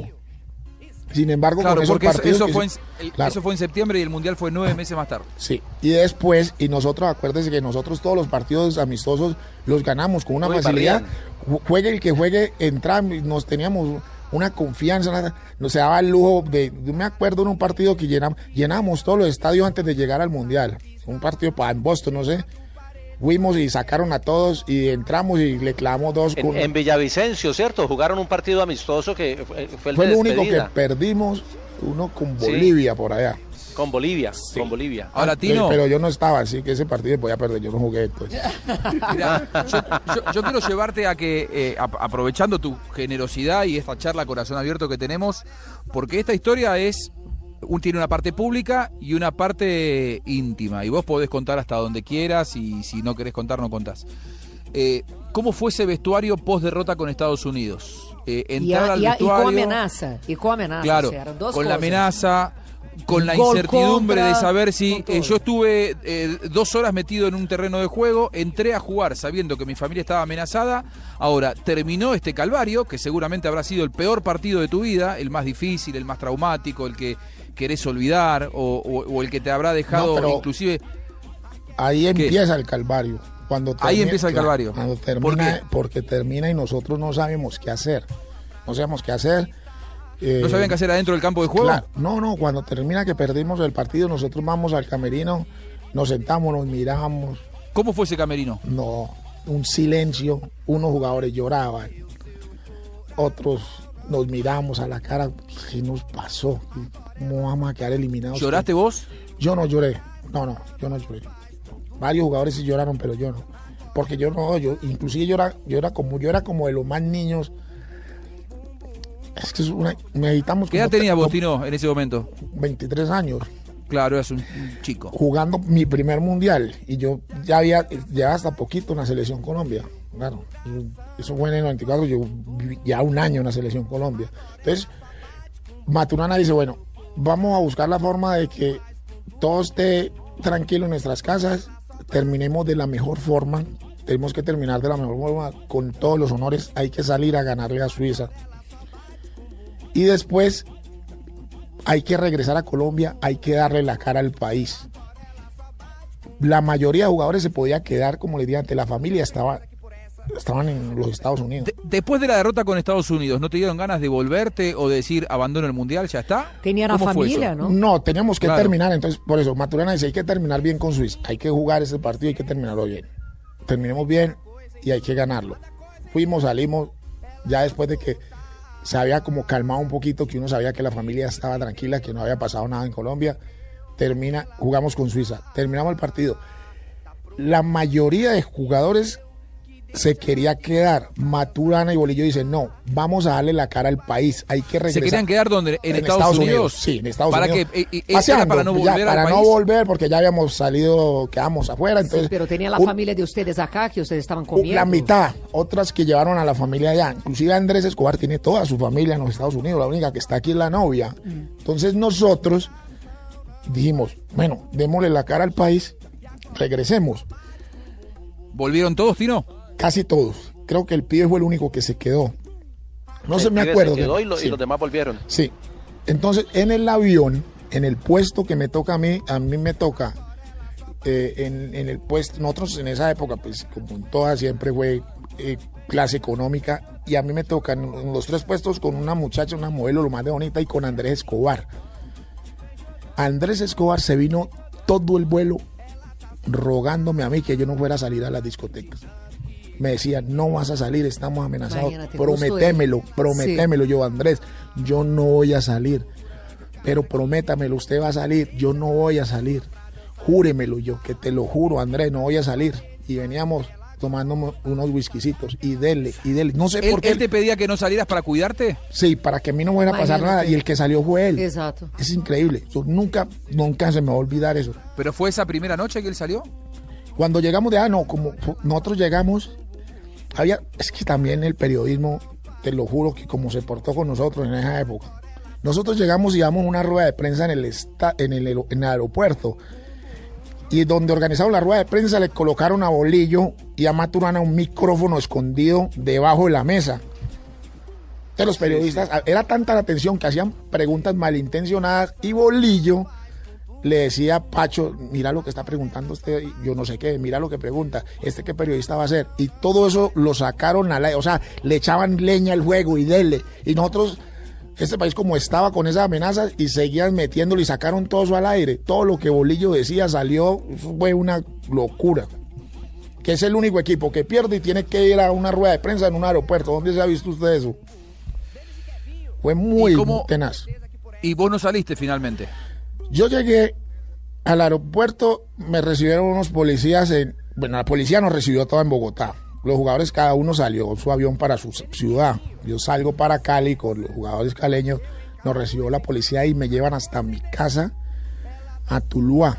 Speaker 7: Sin embargo,
Speaker 3: claro,
Speaker 7: con esos
Speaker 3: porque
Speaker 7: partidos...
Speaker 3: Eso, eso, fue en, el,
Speaker 7: claro.
Speaker 3: eso fue en septiembre y el Mundial fue nueve meses más tarde.
Speaker 7: Sí, y después, y nosotros, acuérdense que nosotros todos los partidos amistosos los ganamos con una Uy, facilidad. Barrían. Juegue el que juegue, entramos, nos teníamos... una confianza, no se daba el lujo de, yo me acuerdo en un partido que llenamos, llenamos todos los estadios antes de llegar al Mundial, un partido para en Boston, no sé, fuimos y sacaron a todos y entramos y le clavamos dos.
Speaker 6: En,
Speaker 7: con...
Speaker 6: en Villavicencio, ¿cierto? Jugaron un partido amistoso que fue, fue el
Speaker 7: Fue
Speaker 6: de
Speaker 7: el único que
Speaker 6: despedida.
Speaker 7: perdimos, uno con Bolivia sí. por allá.
Speaker 6: Con Bolivia,
Speaker 7: sí.
Speaker 6: con Bolivia.
Speaker 3: Ahora, Tino.
Speaker 7: Pero yo no estaba, así que ese partido voy a perder, yo no jugué. Entonces.
Speaker 3: Mira, yo, yo, yo quiero llevarte a que, eh, a, aprovechando tu generosidad y esta charla corazón abierto que tenemos, porque esta historia es un, tiene una parte pública y una parte íntima, y vos podés contar hasta donde quieras, y si no querés contar, no contás. Eh, ¿Cómo fue ese vestuario post derrota con Estados Unidos? Eh, entrar
Speaker 4: y, a,
Speaker 3: al
Speaker 4: y, a,
Speaker 3: vestuario,
Speaker 4: y con amenaza, y con amenaza,
Speaker 3: claro,
Speaker 4: o sea, eran dos
Speaker 3: con
Speaker 4: cosas.
Speaker 3: la amenaza, con la
Speaker 4: Gol
Speaker 3: incertidumbre
Speaker 4: contra,
Speaker 3: de saber si
Speaker 4: con
Speaker 3: eh, yo estuve eh, dos horas metido en un terreno de juego, entré a jugar sabiendo que mi familia estaba amenazada. Ahora terminó este calvario, que seguramente habrá sido el peor partido de tu vida, el más difícil, el más traumático, el que querés olvidar, o, o, o el que te habrá dejado no, inclusive.
Speaker 7: Ahí empieza ¿qué? El calvario. Cuando termina,
Speaker 3: ahí empieza el calvario.
Speaker 7: Cuando termina, ¿por qué? Porque termina y nosotros no sabemos qué hacer. No sabemos qué hacer.
Speaker 3: Eh, ¿No sabían qué hacer adentro del campo de juego?
Speaker 7: Claro, no, no, cuando termina que perdimos el partido, nosotros vamos al camerino, nos sentamos, nos miramos.
Speaker 3: ¿Cómo fue ese camerino?
Speaker 7: No, un silencio, unos jugadores lloraban, otros nos miramos a la cara, ¿qué nos pasó? ¿Cómo vamos a quedar eliminados?
Speaker 3: ¿Lloraste vos?
Speaker 7: Yo no lloré, no, no, yo no lloré. Varios jugadores sí lloraron, pero yo no. Porque yo no, yo, inclusive yo era, yo era como, yo era como de los más niños. Es que es una, necesitamos...
Speaker 3: ¿Qué edad tenías vos, Tino, en ese momento?
Speaker 7: veintitrés años.
Speaker 3: Claro, eras un, un chico.
Speaker 7: Jugando mi primer mundial. Y yo ya había, ya hasta poquito en la selección Colombia. Claro, eso fue en el noventa y cuatro, yo ya un año en la selección Colombia. Entonces, Maturana dice, bueno, vamos a buscar la forma de que todo esté tranquilo en nuestras casas, terminemos de la mejor forma, tenemos que terminar de la mejor forma, con todos los honores, hay que salir a ganarle a Suiza. Y después hay que regresar a Colombia, hay que darle la cara al país. La mayoría de jugadores se podía quedar, como les dije antes, la familia estaba estaban en los Estados Unidos.
Speaker 3: De, después de la derrota con Estados Unidos, ¿no te dieron ganas de volverte o de decir abandono el Mundial, ya está?
Speaker 4: Tenía la familia, ¿no?
Speaker 7: No, teníamos que
Speaker 3: claro.
Speaker 7: terminar, entonces por eso Maturana dice, hay que terminar bien con Suiza, hay que jugar ese partido, hay que terminarlo bien. Terminemos bien y hay que ganarlo. Fuimos, salimos, ya después de que se había como calmado un poquito, que uno sabía que la familia estaba tranquila, que no había pasado nada en Colombia, termina, jugamos con Suiza, terminamos el partido. La mayoría de jugadores se quería quedar. Maturana y Bolillo dicen, no, vamos a darle la cara al país, hay que regresar.
Speaker 3: ¿Se querían quedar donde? ¿En, en Estados, Estados Unidos? Unidos?
Speaker 7: Sí, en Estados
Speaker 3: ¿Para
Speaker 7: Unidos.
Speaker 3: Qué? ¿Y, y
Speaker 7: Paseando,
Speaker 3: para no volver
Speaker 7: ya, para
Speaker 3: al
Speaker 7: no
Speaker 3: país?
Speaker 7: volver, porque ya habíamos salido, quedamos afuera. Entonces,
Speaker 4: sí, pero tenía la
Speaker 7: un,
Speaker 4: familia de ustedes acá, que ustedes estaban comiendo.
Speaker 7: La mitad, otras que llevaron a la familia allá. Inclusive Andrés Escobar tiene toda su familia en los Estados Unidos, la única que está aquí es la novia. Mm. Entonces nosotros dijimos, bueno, démosle la cara al país, regresemos.
Speaker 3: ¿Volvieron todos, Tino?
Speaker 7: Casi todos. Creo que el pibe fue el único que se quedó. No se me acuerdo.
Speaker 6: Se quedó y, lo,
Speaker 7: sí.
Speaker 6: y los demás volvieron.
Speaker 7: Sí. Entonces, en el avión, en el puesto que me toca a mí, a mí me toca, eh, en, en el puesto, nosotros en esa época, pues como en todas, siempre fue eh, clase económica, y a mí me tocan en los tres puestos con una muchacha, una modelo lo más de bonita, y con Andrés Escobar. Andrés Escobar se vino todo el vuelo rogándome a mí que yo no fuera a salir a las discotecas. Me decía, no vas a salir, estamos amenazados. Imagínate, prometémelo, prometémelo. Sí. Yo, Andrés, yo no voy a salir. Pero prométamelo, usted va a salir. Yo no voy a salir. Júremelo yo, que te lo juro, Andrés, no voy a salir. Y veníamos tomando unos whiskycitos y dele, y dele. No sé
Speaker 3: ¿Él,
Speaker 7: por qué.
Speaker 3: ¿Él te pedía que no salieras para cuidarte?
Speaker 7: Sí, para que a mí no me fuera a pasar nada. Y el que salió fue él.
Speaker 4: Exacto.
Speaker 7: Es increíble. Yo nunca, nunca se me va a olvidar eso.
Speaker 3: ¿Pero fue esa primera noche que él salió?
Speaker 7: Cuando llegamos de, ah, no, como nosotros llegamos... Había, es que también el periodismo, te lo juro que como se portó con nosotros en esa época. Nosotros llegamos y damos una rueda de prensa en el, esta, en el, en el aeropuerto. Y donde organizaron la rueda de prensa le colocaron a Bolillo y a Maturana un micrófono escondido debajo de la mesa. De los periodistas, sí, sí. Era tanta la atención que hacían preguntas malintencionadas y Bolillo le decía a Pacho, mira lo que está preguntando usted, yo no sé qué, mira lo que pregunta, este qué periodista va a ser, y todo eso lo sacaron al aire, o sea, le echaban leña al juego y dele, y nosotros, este país como estaba con esas amenazas y seguían metiéndolo y sacaron todo eso al aire, todo lo que Bolillo decía salió, fue una locura, que es el único equipo que pierde y tiene que ir a una rueda de prensa en un aeropuerto. ¿Dónde se ha visto usted eso? Fue muy tenaz.
Speaker 3: ¿Y vos no saliste finalmente?
Speaker 7: Yo llegué al aeropuerto, me recibieron unos policías, en, bueno, la policía nos recibió toda en Bogotá. Los jugadores, cada uno salió su avión para su ciudad. Yo salgo para Cali con los jugadores caleños, nos recibió la policía y me llevan hasta mi casa a Tuluá.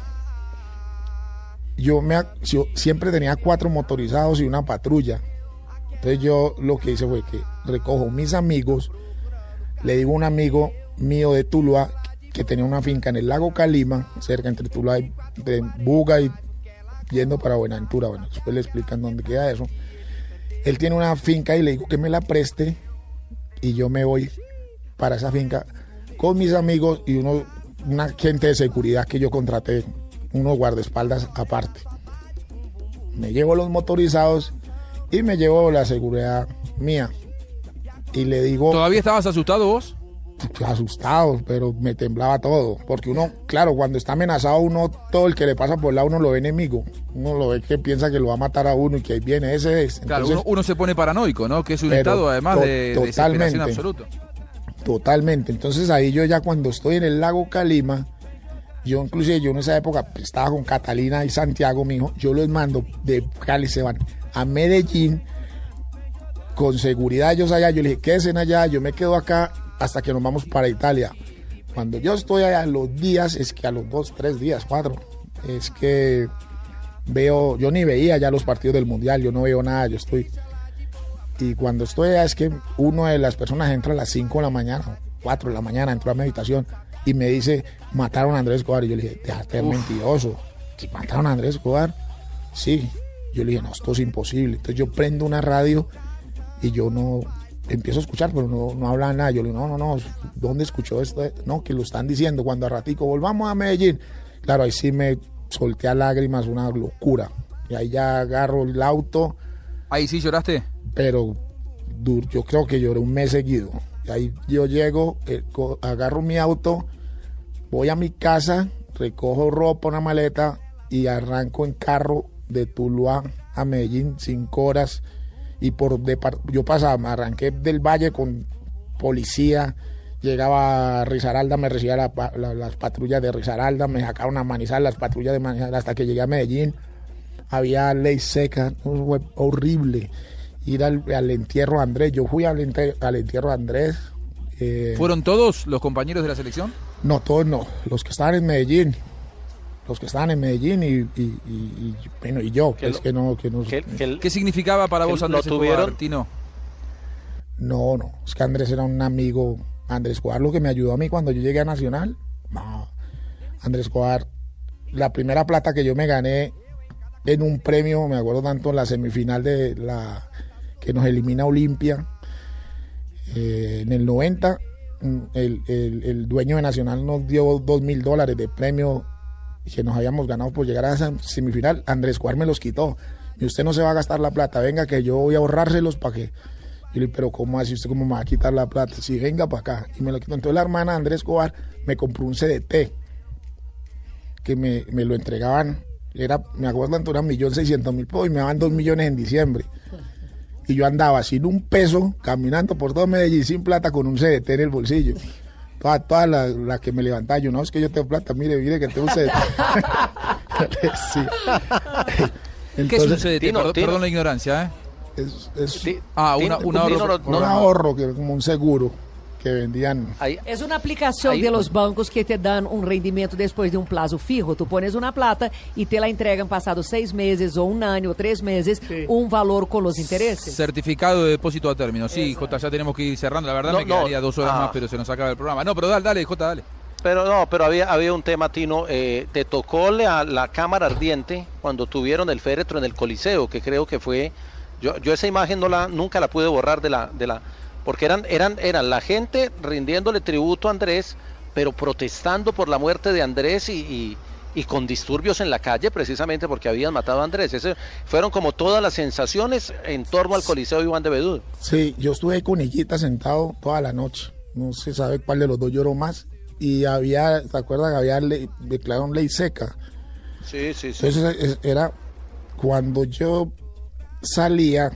Speaker 7: Yo, me, yo siempre tenía cuatro motorizados y una patrulla. Entonces yo lo que hice fue que recojo mis amigos, le digo a un amigo mío de Tuluá, que tenía una finca en el lago Calima, cerca entre Tuluá y de Buga y yendo para Buenaventura. Bueno, después le explican dónde queda eso. Él tiene una finca y le digo que me la preste y yo me voy para esa finca con mis amigos y uno, una gente de seguridad que yo contraté, unos guardaespaldas aparte. Me llevo los motorizados y me llevo la seguridad mía. Y le digo...
Speaker 3: ¿Todavía estabas asustado vos?
Speaker 7: Asustado, pero me temblaba todo, porque uno, claro, cuando está amenazado uno, todo el que le pasa por el lado uno lo ve enemigo, uno lo ve que piensa que lo va a matar a uno y que ahí viene, ese es. Entonces,
Speaker 3: claro, uno, uno se pone paranoico, ¿no? Que es un estado además to- de, de desesperación absoluta.
Speaker 7: Totalmente, entonces ahí yo ya cuando estoy en el lago Calima, yo inclusive yo en esa época estaba con Catalina y Santiago, mi hijo, yo los mando de Cali, se van a Medellín, con seguridad ellos allá, yo les dije, quédense allá, yo me quedo acá, hasta que nos vamos para Italia. Cuando yo estoy allá, los días, es que a los dos, tres días, cuatro, es que veo, yo ni veía ya los partidos del Mundial, yo no veo nada, yo estoy, y cuando estoy allá es que una de las personas entra a las cinco de la mañana, cuatro de la mañana, entró a mi habitación y me dice, mataron a Andrés Escobar, y yo le dije, déjate de mentiroso, ¿que mataron a Andrés Escobar? Sí, yo le dije, no, esto es imposible. Entonces yo prendo una radio y yo no... empiezo a escuchar, pero no, no habla nada. Yo le digo, no, no, no, ¿dónde escuchó esto? No, que lo están diciendo. Cuando a ratico volvamos a Medellín, claro, ahí sí me solté a lágrimas, una locura. Y ahí ya agarro el auto,
Speaker 3: ¿Ahí sí lloraste?
Speaker 7: Pero dur, yo creo que lloré un mes seguido. Y ahí yo llego, eh, co- agarro mi auto, voy a mi casa, recojo ropa, una maleta y arranco en carro de Tuluá a Medellín, cinco horas. Y por de, yo pasaba, arranqué del Valle con policía, llegaba a Risaralda, me recibía la, la, las patrullas de Risaralda, me sacaron a Manizales, las patrullas de Manizales, hasta que llegué a Medellín. Había ley seca, fue horrible ir al, al entierro de Andrés. Yo fui al, enter, al entierro de Andrés.
Speaker 3: Eh, ¿Fueron todos los compañeros de la selección?
Speaker 7: No, todos no, los que estaban en Medellín. Los que estaban en Medellín y, y, y, y, bueno, y yo, que, pues, que no... Que no
Speaker 3: que, que, ¿Qué significaba para vos Andrés Escobar, Tino?
Speaker 7: No, no, es que Andrés era un amigo. Andrés Escobar, lo que me ayudó a mí cuando yo llegué a Nacional, no. Andrés Escobar, la primera plata que yo me gané en un premio, me acuerdo tanto en la semifinal de la que nos elimina Olimpia, eh, en el noventa, el, el, el dueño de Nacional nos dio dos mil dólares de premio que nos habíamos ganado por llegar a esa semifinal. Andrés Escobar me los quitó. Y usted no se va a gastar la plata, venga que yo voy a ahorrárselos para que... Y le dije, pero ¿cómo así? ¿Usted cómo me va a quitar la plata? Sí, venga para acá. Y me lo quitó. Entonces la hermana de Andrés Escobar me compró un C D T que me, me lo entregaban. Era, me acuerdo tanto, era un millón seiscientos mil pesos y me daban dos millones en diciembre. Y yo andaba sin un peso, caminando por todo Medellín sin plata con un C D T en el bolsillo. Todas toda la, la que me levantaba, yo no, es que yo tengo plata, mire, mire que tengo un C D T. Sí.
Speaker 3: Entonces, ¿qué es un C D T? Tino, perdón, Tino. perdón la ignorancia, ¿eh?
Speaker 7: Es, es
Speaker 3: ah, una, una ahorro,
Speaker 7: no, no, un ahorro, que era como un seguro que vendían.
Speaker 4: Es una aplicación ahí, de los bancos que te dan un rendimiento después de un plazo fijo. Tú pones una plata y te la entregan pasados seis meses o un año o tres meses, sí. Un valor con los intereses.
Speaker 3: Certificado de depósito a término. Sí, Exacto. Jota, ya tenemos que ir cerrando. La verdad no, me quedaría no. dos horas ah. más, pero se nos acaba el programa. No, pero dale, dale, Jota, dale.
Speaker 6: Pero no, pero había, había un tema, Tino. Eh, te tocó la, la cámara ardiente cuando tuvieron el féretro en el Coliseo, que creo que fue... Yo, yo esa imagen no la, nunca la pude borrar de la, de la, porque eran, eran, eran la gente rindiéndole tributo a Andrés, pero protestando por la muerte de Andrés y, y, y con disturbios en la calle, precisamente porque habían matado a Andrés. Ese, fueron como todas las sensaciones en torno al Coliseo Iván de Bedú.
Speaker 7: Sí, yo estuve con Higuita sentado toda la noche. No se sabe cuál de los dos lloró más. Y había, ¿te acuerdas que había ley, declararon ley seca?
Speaker 6: Sí, sí, sí.
Speaker 7: Entonces era cuando yo salía,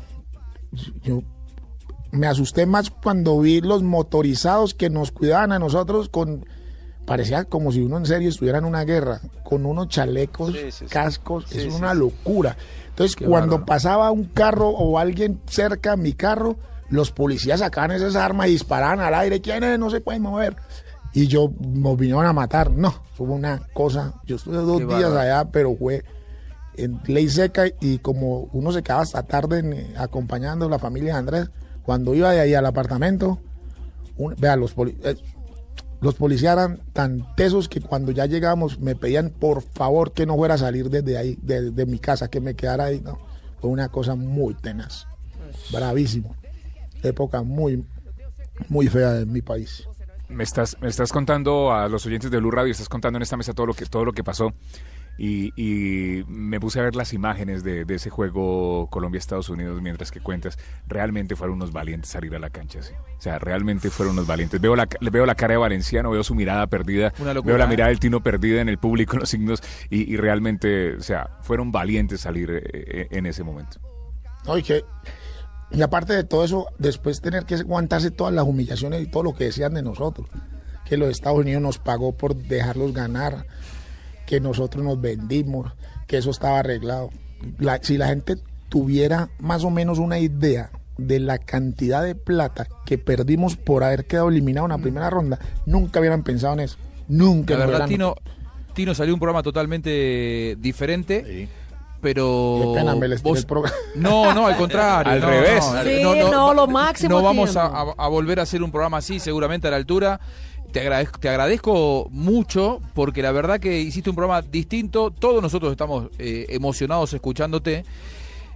Speaker 7: yo me asusté más cuando vi los motorizados que nos cuidaban a nosotros con, parecía como si uno en serio estuviera en una guerra, con unos chalecos, sí, sí, cascos, sí, es sí, una sí. locura. Entonces Qué cuando bárbaro. pasaba un carro o alguien cerca a mi carro, los policías sacaban esas armas y disparaban al aire, ¿quiénes no se pueden mover? Y yo, nos vinieron a matar, no, fue una cosa, yo estuve dos Qué días bárbaro. allá, pero fue... en ley seca y como uno se quedaba hasta tarde en, acompañando a la familia de Andrés, cuando iba de ahí al apartamento, un, vea, los, poli, eh, los policías eran tan tesos que cuando ya llegábamos me pedían por favor que no fuera a salir desde ahí, de, de mi casa, que me quedara ahí, no, fue una cosa muy tenaz, bravísimo, época muy, muy fea de mi país.
Speaker 8: Me estás, me estás contando a los oyentes de Blue Radio, estás contando en esta mesa todo lo que, todo lo que pasó. Y, y me puse a ver las imágenes de, de ese juego Colombia-Estados Unidos mientras que cuentas. Realmente fueron unos valientes salir a la cancha, sí. O sea, realmente fueron unos valientes. Veo la, veo la cara de Valenciano, veo su mirada perdida, locura, veo la mirada del Tino perdida en el público, en los signos, y, y realmente, o sea, fueron valientes salir eh, en ese momento.
Speaker 7: Oye, que, y aparte de todo eso, después tener que aguantarse todas las humillaciones y todo lo que decían de nosotros, que los Estados Unidos nos pagó por dejarlos ganar, que nosotros nos vendimos, que eso estaba arreglado. La, si la gente tuviera más o menos una idea de la cantidad de plata que perdimos por haber quedado eliminado en la primera ronda, nunca hubieran pensado en eso. Nunca.
Speaker 3: La verdad, Tino, Tino salió un programa totalmente diferente. Sí. Pero
Speaker 7: qué pena, me les vos... el programa.
Speaker 3: No, no, al contrario.
Speaker 8: Al
Speaker 3: no,
Speaker 8: revés.
Speaker 4: No, sí, no, no, no, lo máximo.
Speaker 3: No vamos a, a, a volver a hacer un programa así, seguramente a la altura. Te agradezco, te agradezco mucho porque la verdad que hiciste un programa distinto. Todos nosotros estamos eh, emocionados escuchándote.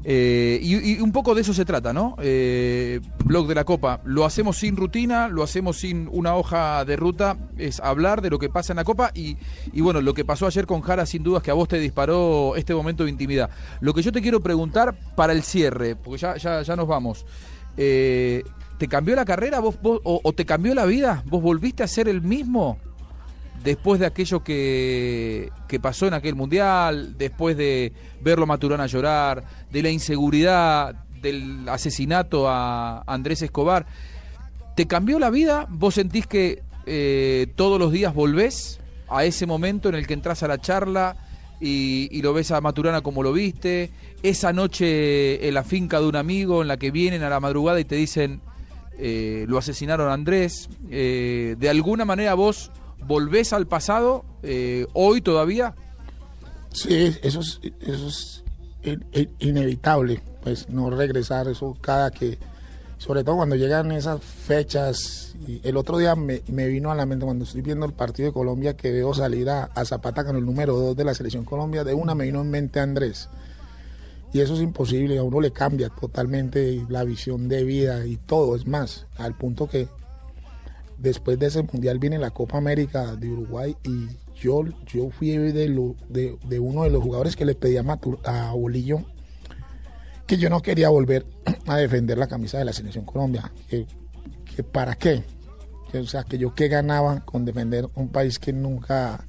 Speaker 3: Eh, y, y un poco de eso se trata, ¿no? Eh, Blog de la Copa. Lo hacemos sin rutina, lo hacemos sin una hoja de ruta, es hablar de lo que pasa en la Copa y, y bueno, lo que pasó ayer con Jara, sin dudas que a vos te disparó este momento de intimidad. Lo que yo te quiero preguntar para el cierre, porque ya, ya, ya nos vamos. Eh, ¿Te cambió la carrera vos, vos o, o te cambió la vida? ¿Vos volviste a ser el mismo? Después de aquello que, que pasó en aquel mundial, después de verlo a Maturana llorar, de la inseguridad, del asesinato a Andrés Escobar, ¿te cambió la vida? ¿Vos sentís que eh, todos los días volvés a ese momento en el que entras a la charla y, y lo ves a Maturana como lo viste? Esa noche en la finca de un amigo en la que vienen a la madrugada y te dicen, eh, lo asesinaron a Andrés. Eh, ¿de alguna manera vos volvés al pasado eh, hoy todavía?
Speaker 7: Sí, eso es, eso es in, in, inevitable, pues no regresar, eso cada que, sobre todo cuando llegan esas fechas. Y el otro día me, me vino a la mente cuando estoy viendo el partido de Colombia, que veo salir a, a Zapata con el número dos de la selección Colombia, de una me vino en mente Andrés. Y eso es imposible, a uno le cambia totalmente la visión de vida y todo, es más, al punto que después de ese mundial viene la Copa América de Uruguay y yo, yo fui de, lo, de, de uno de los jugadores que le pedía a, Matur, a Bolillo que yo no quería volver a defender la camisa de la selección Colombia, que, que para qué, que, o sea, que yo qué ganaba con defender un país que nunca,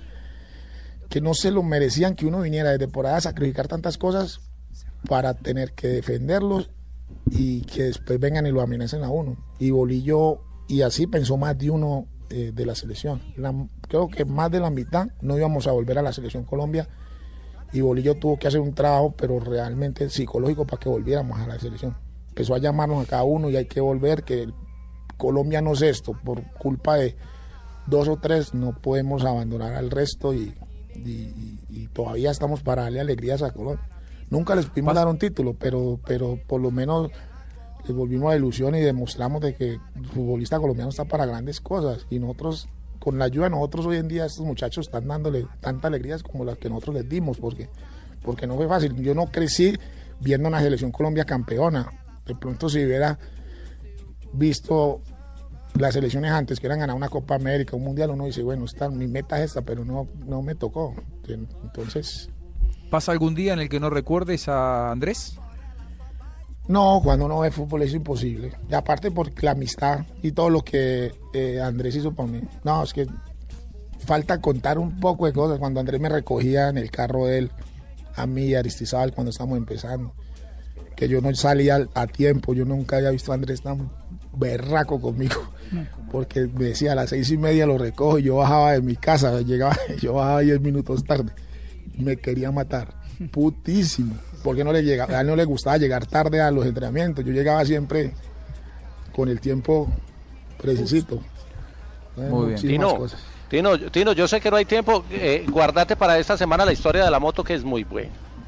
Speaker 7: que no se lo merecían, que uno viniera de temporada a sacrificar tantas cosas para tener que defenderlos y que después vengan y lo amenacen a uno. Y Bolillo, y así pensó más de uno eh, de la selección. La, creo que más de la mitad no íbamos a volver a la selección Colombia y Bolillo tuvo que hacer un trabajo, pero realmente psicológico, para que volviéramos a la selección. Empezó a llamarnos a cada uno y hay que volver, que el Colombia no es esto, por culpa de dos o tres no podemos abandonar al resto y, y, y, y todavía estamos para darle alegrías a Colombia. Nunca les pudimos dar un título, pero, pero por lo menos les volvimos a la ilusión y demostramos de que el futbolista colombiano está para grandes cosas y nosotros, con la ayuda de nosotros hoy en día, estos muchachos están dándole tantas alegrías como las que nosotros les dimos, porque, porque no fue fácil. Yo no crecí viendo una selección Colombia campeona. De pronto, si hubiera visto las selecciones antes que eran ganar una Copa América, un Mundial, uno dice, bueno, está, mi meta es esta, pero no, no me tocó. Entonces...
Speaker 3: ¿Pasa algún día en el que no recuerdes a Andrés?
Speaker 7: No, cuando uno ve fútbol es imposible. Y aparte por la amistad y todo lo que eh, Andrés hizo por mí. No, es que falta contar un poco de cosas. Cuando Andrés me recogía en el carro de él, a mí y a Aristizábal cuando estábamos empezando, que yo no salía a tiempo, yo nunca había visto a Andrés tan berraco conmigo, porque me decía a las seis y media lo recojo y yo bajaba de mi casa, llegaba, yo bajaba diez minutos tarde. Me quería matar, putísimo, porque no le llegaba, a él no le gustaba llegar tarde a los entrenamientos, yo llegaba siempre con el tiempo precisito.
Speaker 6: Muy bien. Tino, Tino, Tino, yo sé que no hay tiempo, eh, guardate para esta semana la historia de la moto, que es muy buena.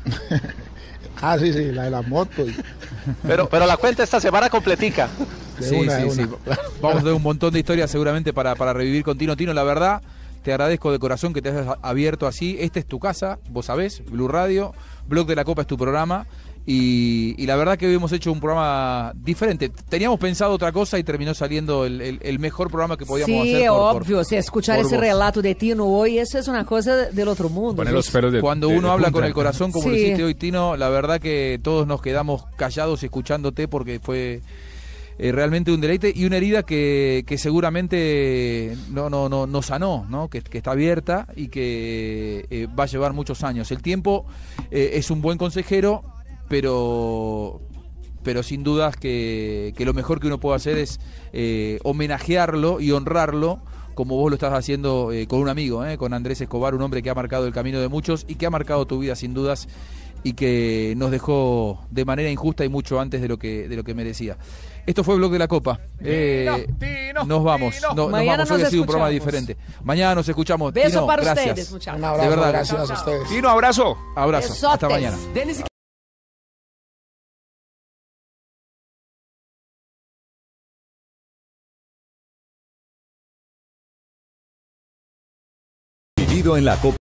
Speaker 7: Ah, sí, sí, la de la moto.
Speaker 6: Pero, pero la cuenta esta semana completica.
Speaker 3: De sí, una, sí, sí. Vamos a ver un montón de historias seguramente para, para revivir con Tino. Tino, la verdad, te agradezco de corazón que te hayas abierto así. Esta es tu casa, vos sabés, Blue Radio, Blog de la Copa es tu programa. Y, y la verdad que hoy hemos hecho un programa diferente. Teníamos pensado otra cosa y terminó saliendo el, el, el mejor programa que podíamos
Speaker 4: sí,
Speaker 3: hacer.
Speaker 4: Sí, obvio. Por, si escuchar ese vos. relato de Tino hoy, eso es una cosa del otro mundo.
Speaker 3: Los pelos de, Cuando de, uno de habla punta. Con el corazón, como sí. lo hiciste hoy, Tino, la verdad que todos nos quedamos callados escuchándote porque fue eh, realmente un deleite y una herida que, que seguramente no, no, no, no sanó, ¿no? Que, que está abierta y que eh, va a llevar muchos años. El tiempo eh, es un buen consejero, pero pero sin dudas que, que lo mejor que uno puede hacer es eh, homenajearlo y honrarlo como vos lo estás haciendo eh, con un amigo, eh, con Andrés Escobar, un hombre que ha marcado el camino de muchos y que ha marcado tu vida sin dudas y que nos dejó de manera injusta y mucho antes de lo que de lo que merecía. Esto fue Blog de la Copa. Eh, Tino, Tino, nos vamos.
Speaker 4: Tino.
Speaker 3: No, nos vamos. Hoy ha sido un programa diferente. Mañana nos escuchamos.
Speaker 4: Beso
Speaker 3: Tino,
Speaker 4: para
Speaker 3: gracias.
Speaker 4: ustedes, muchachos.
Speaker 7: Un abrazo,
Speaker 3: de verdad,
Speaker 7: gracias chao, chao. a ustedes.
Speaker 8: Tino, abrazo.
Speaker 3: Abrazo.
Speaker 4: Besotes.
Speaker 3: Hasta mañana.
Speaker 4: Dennis...
Speaker 1: En la Copa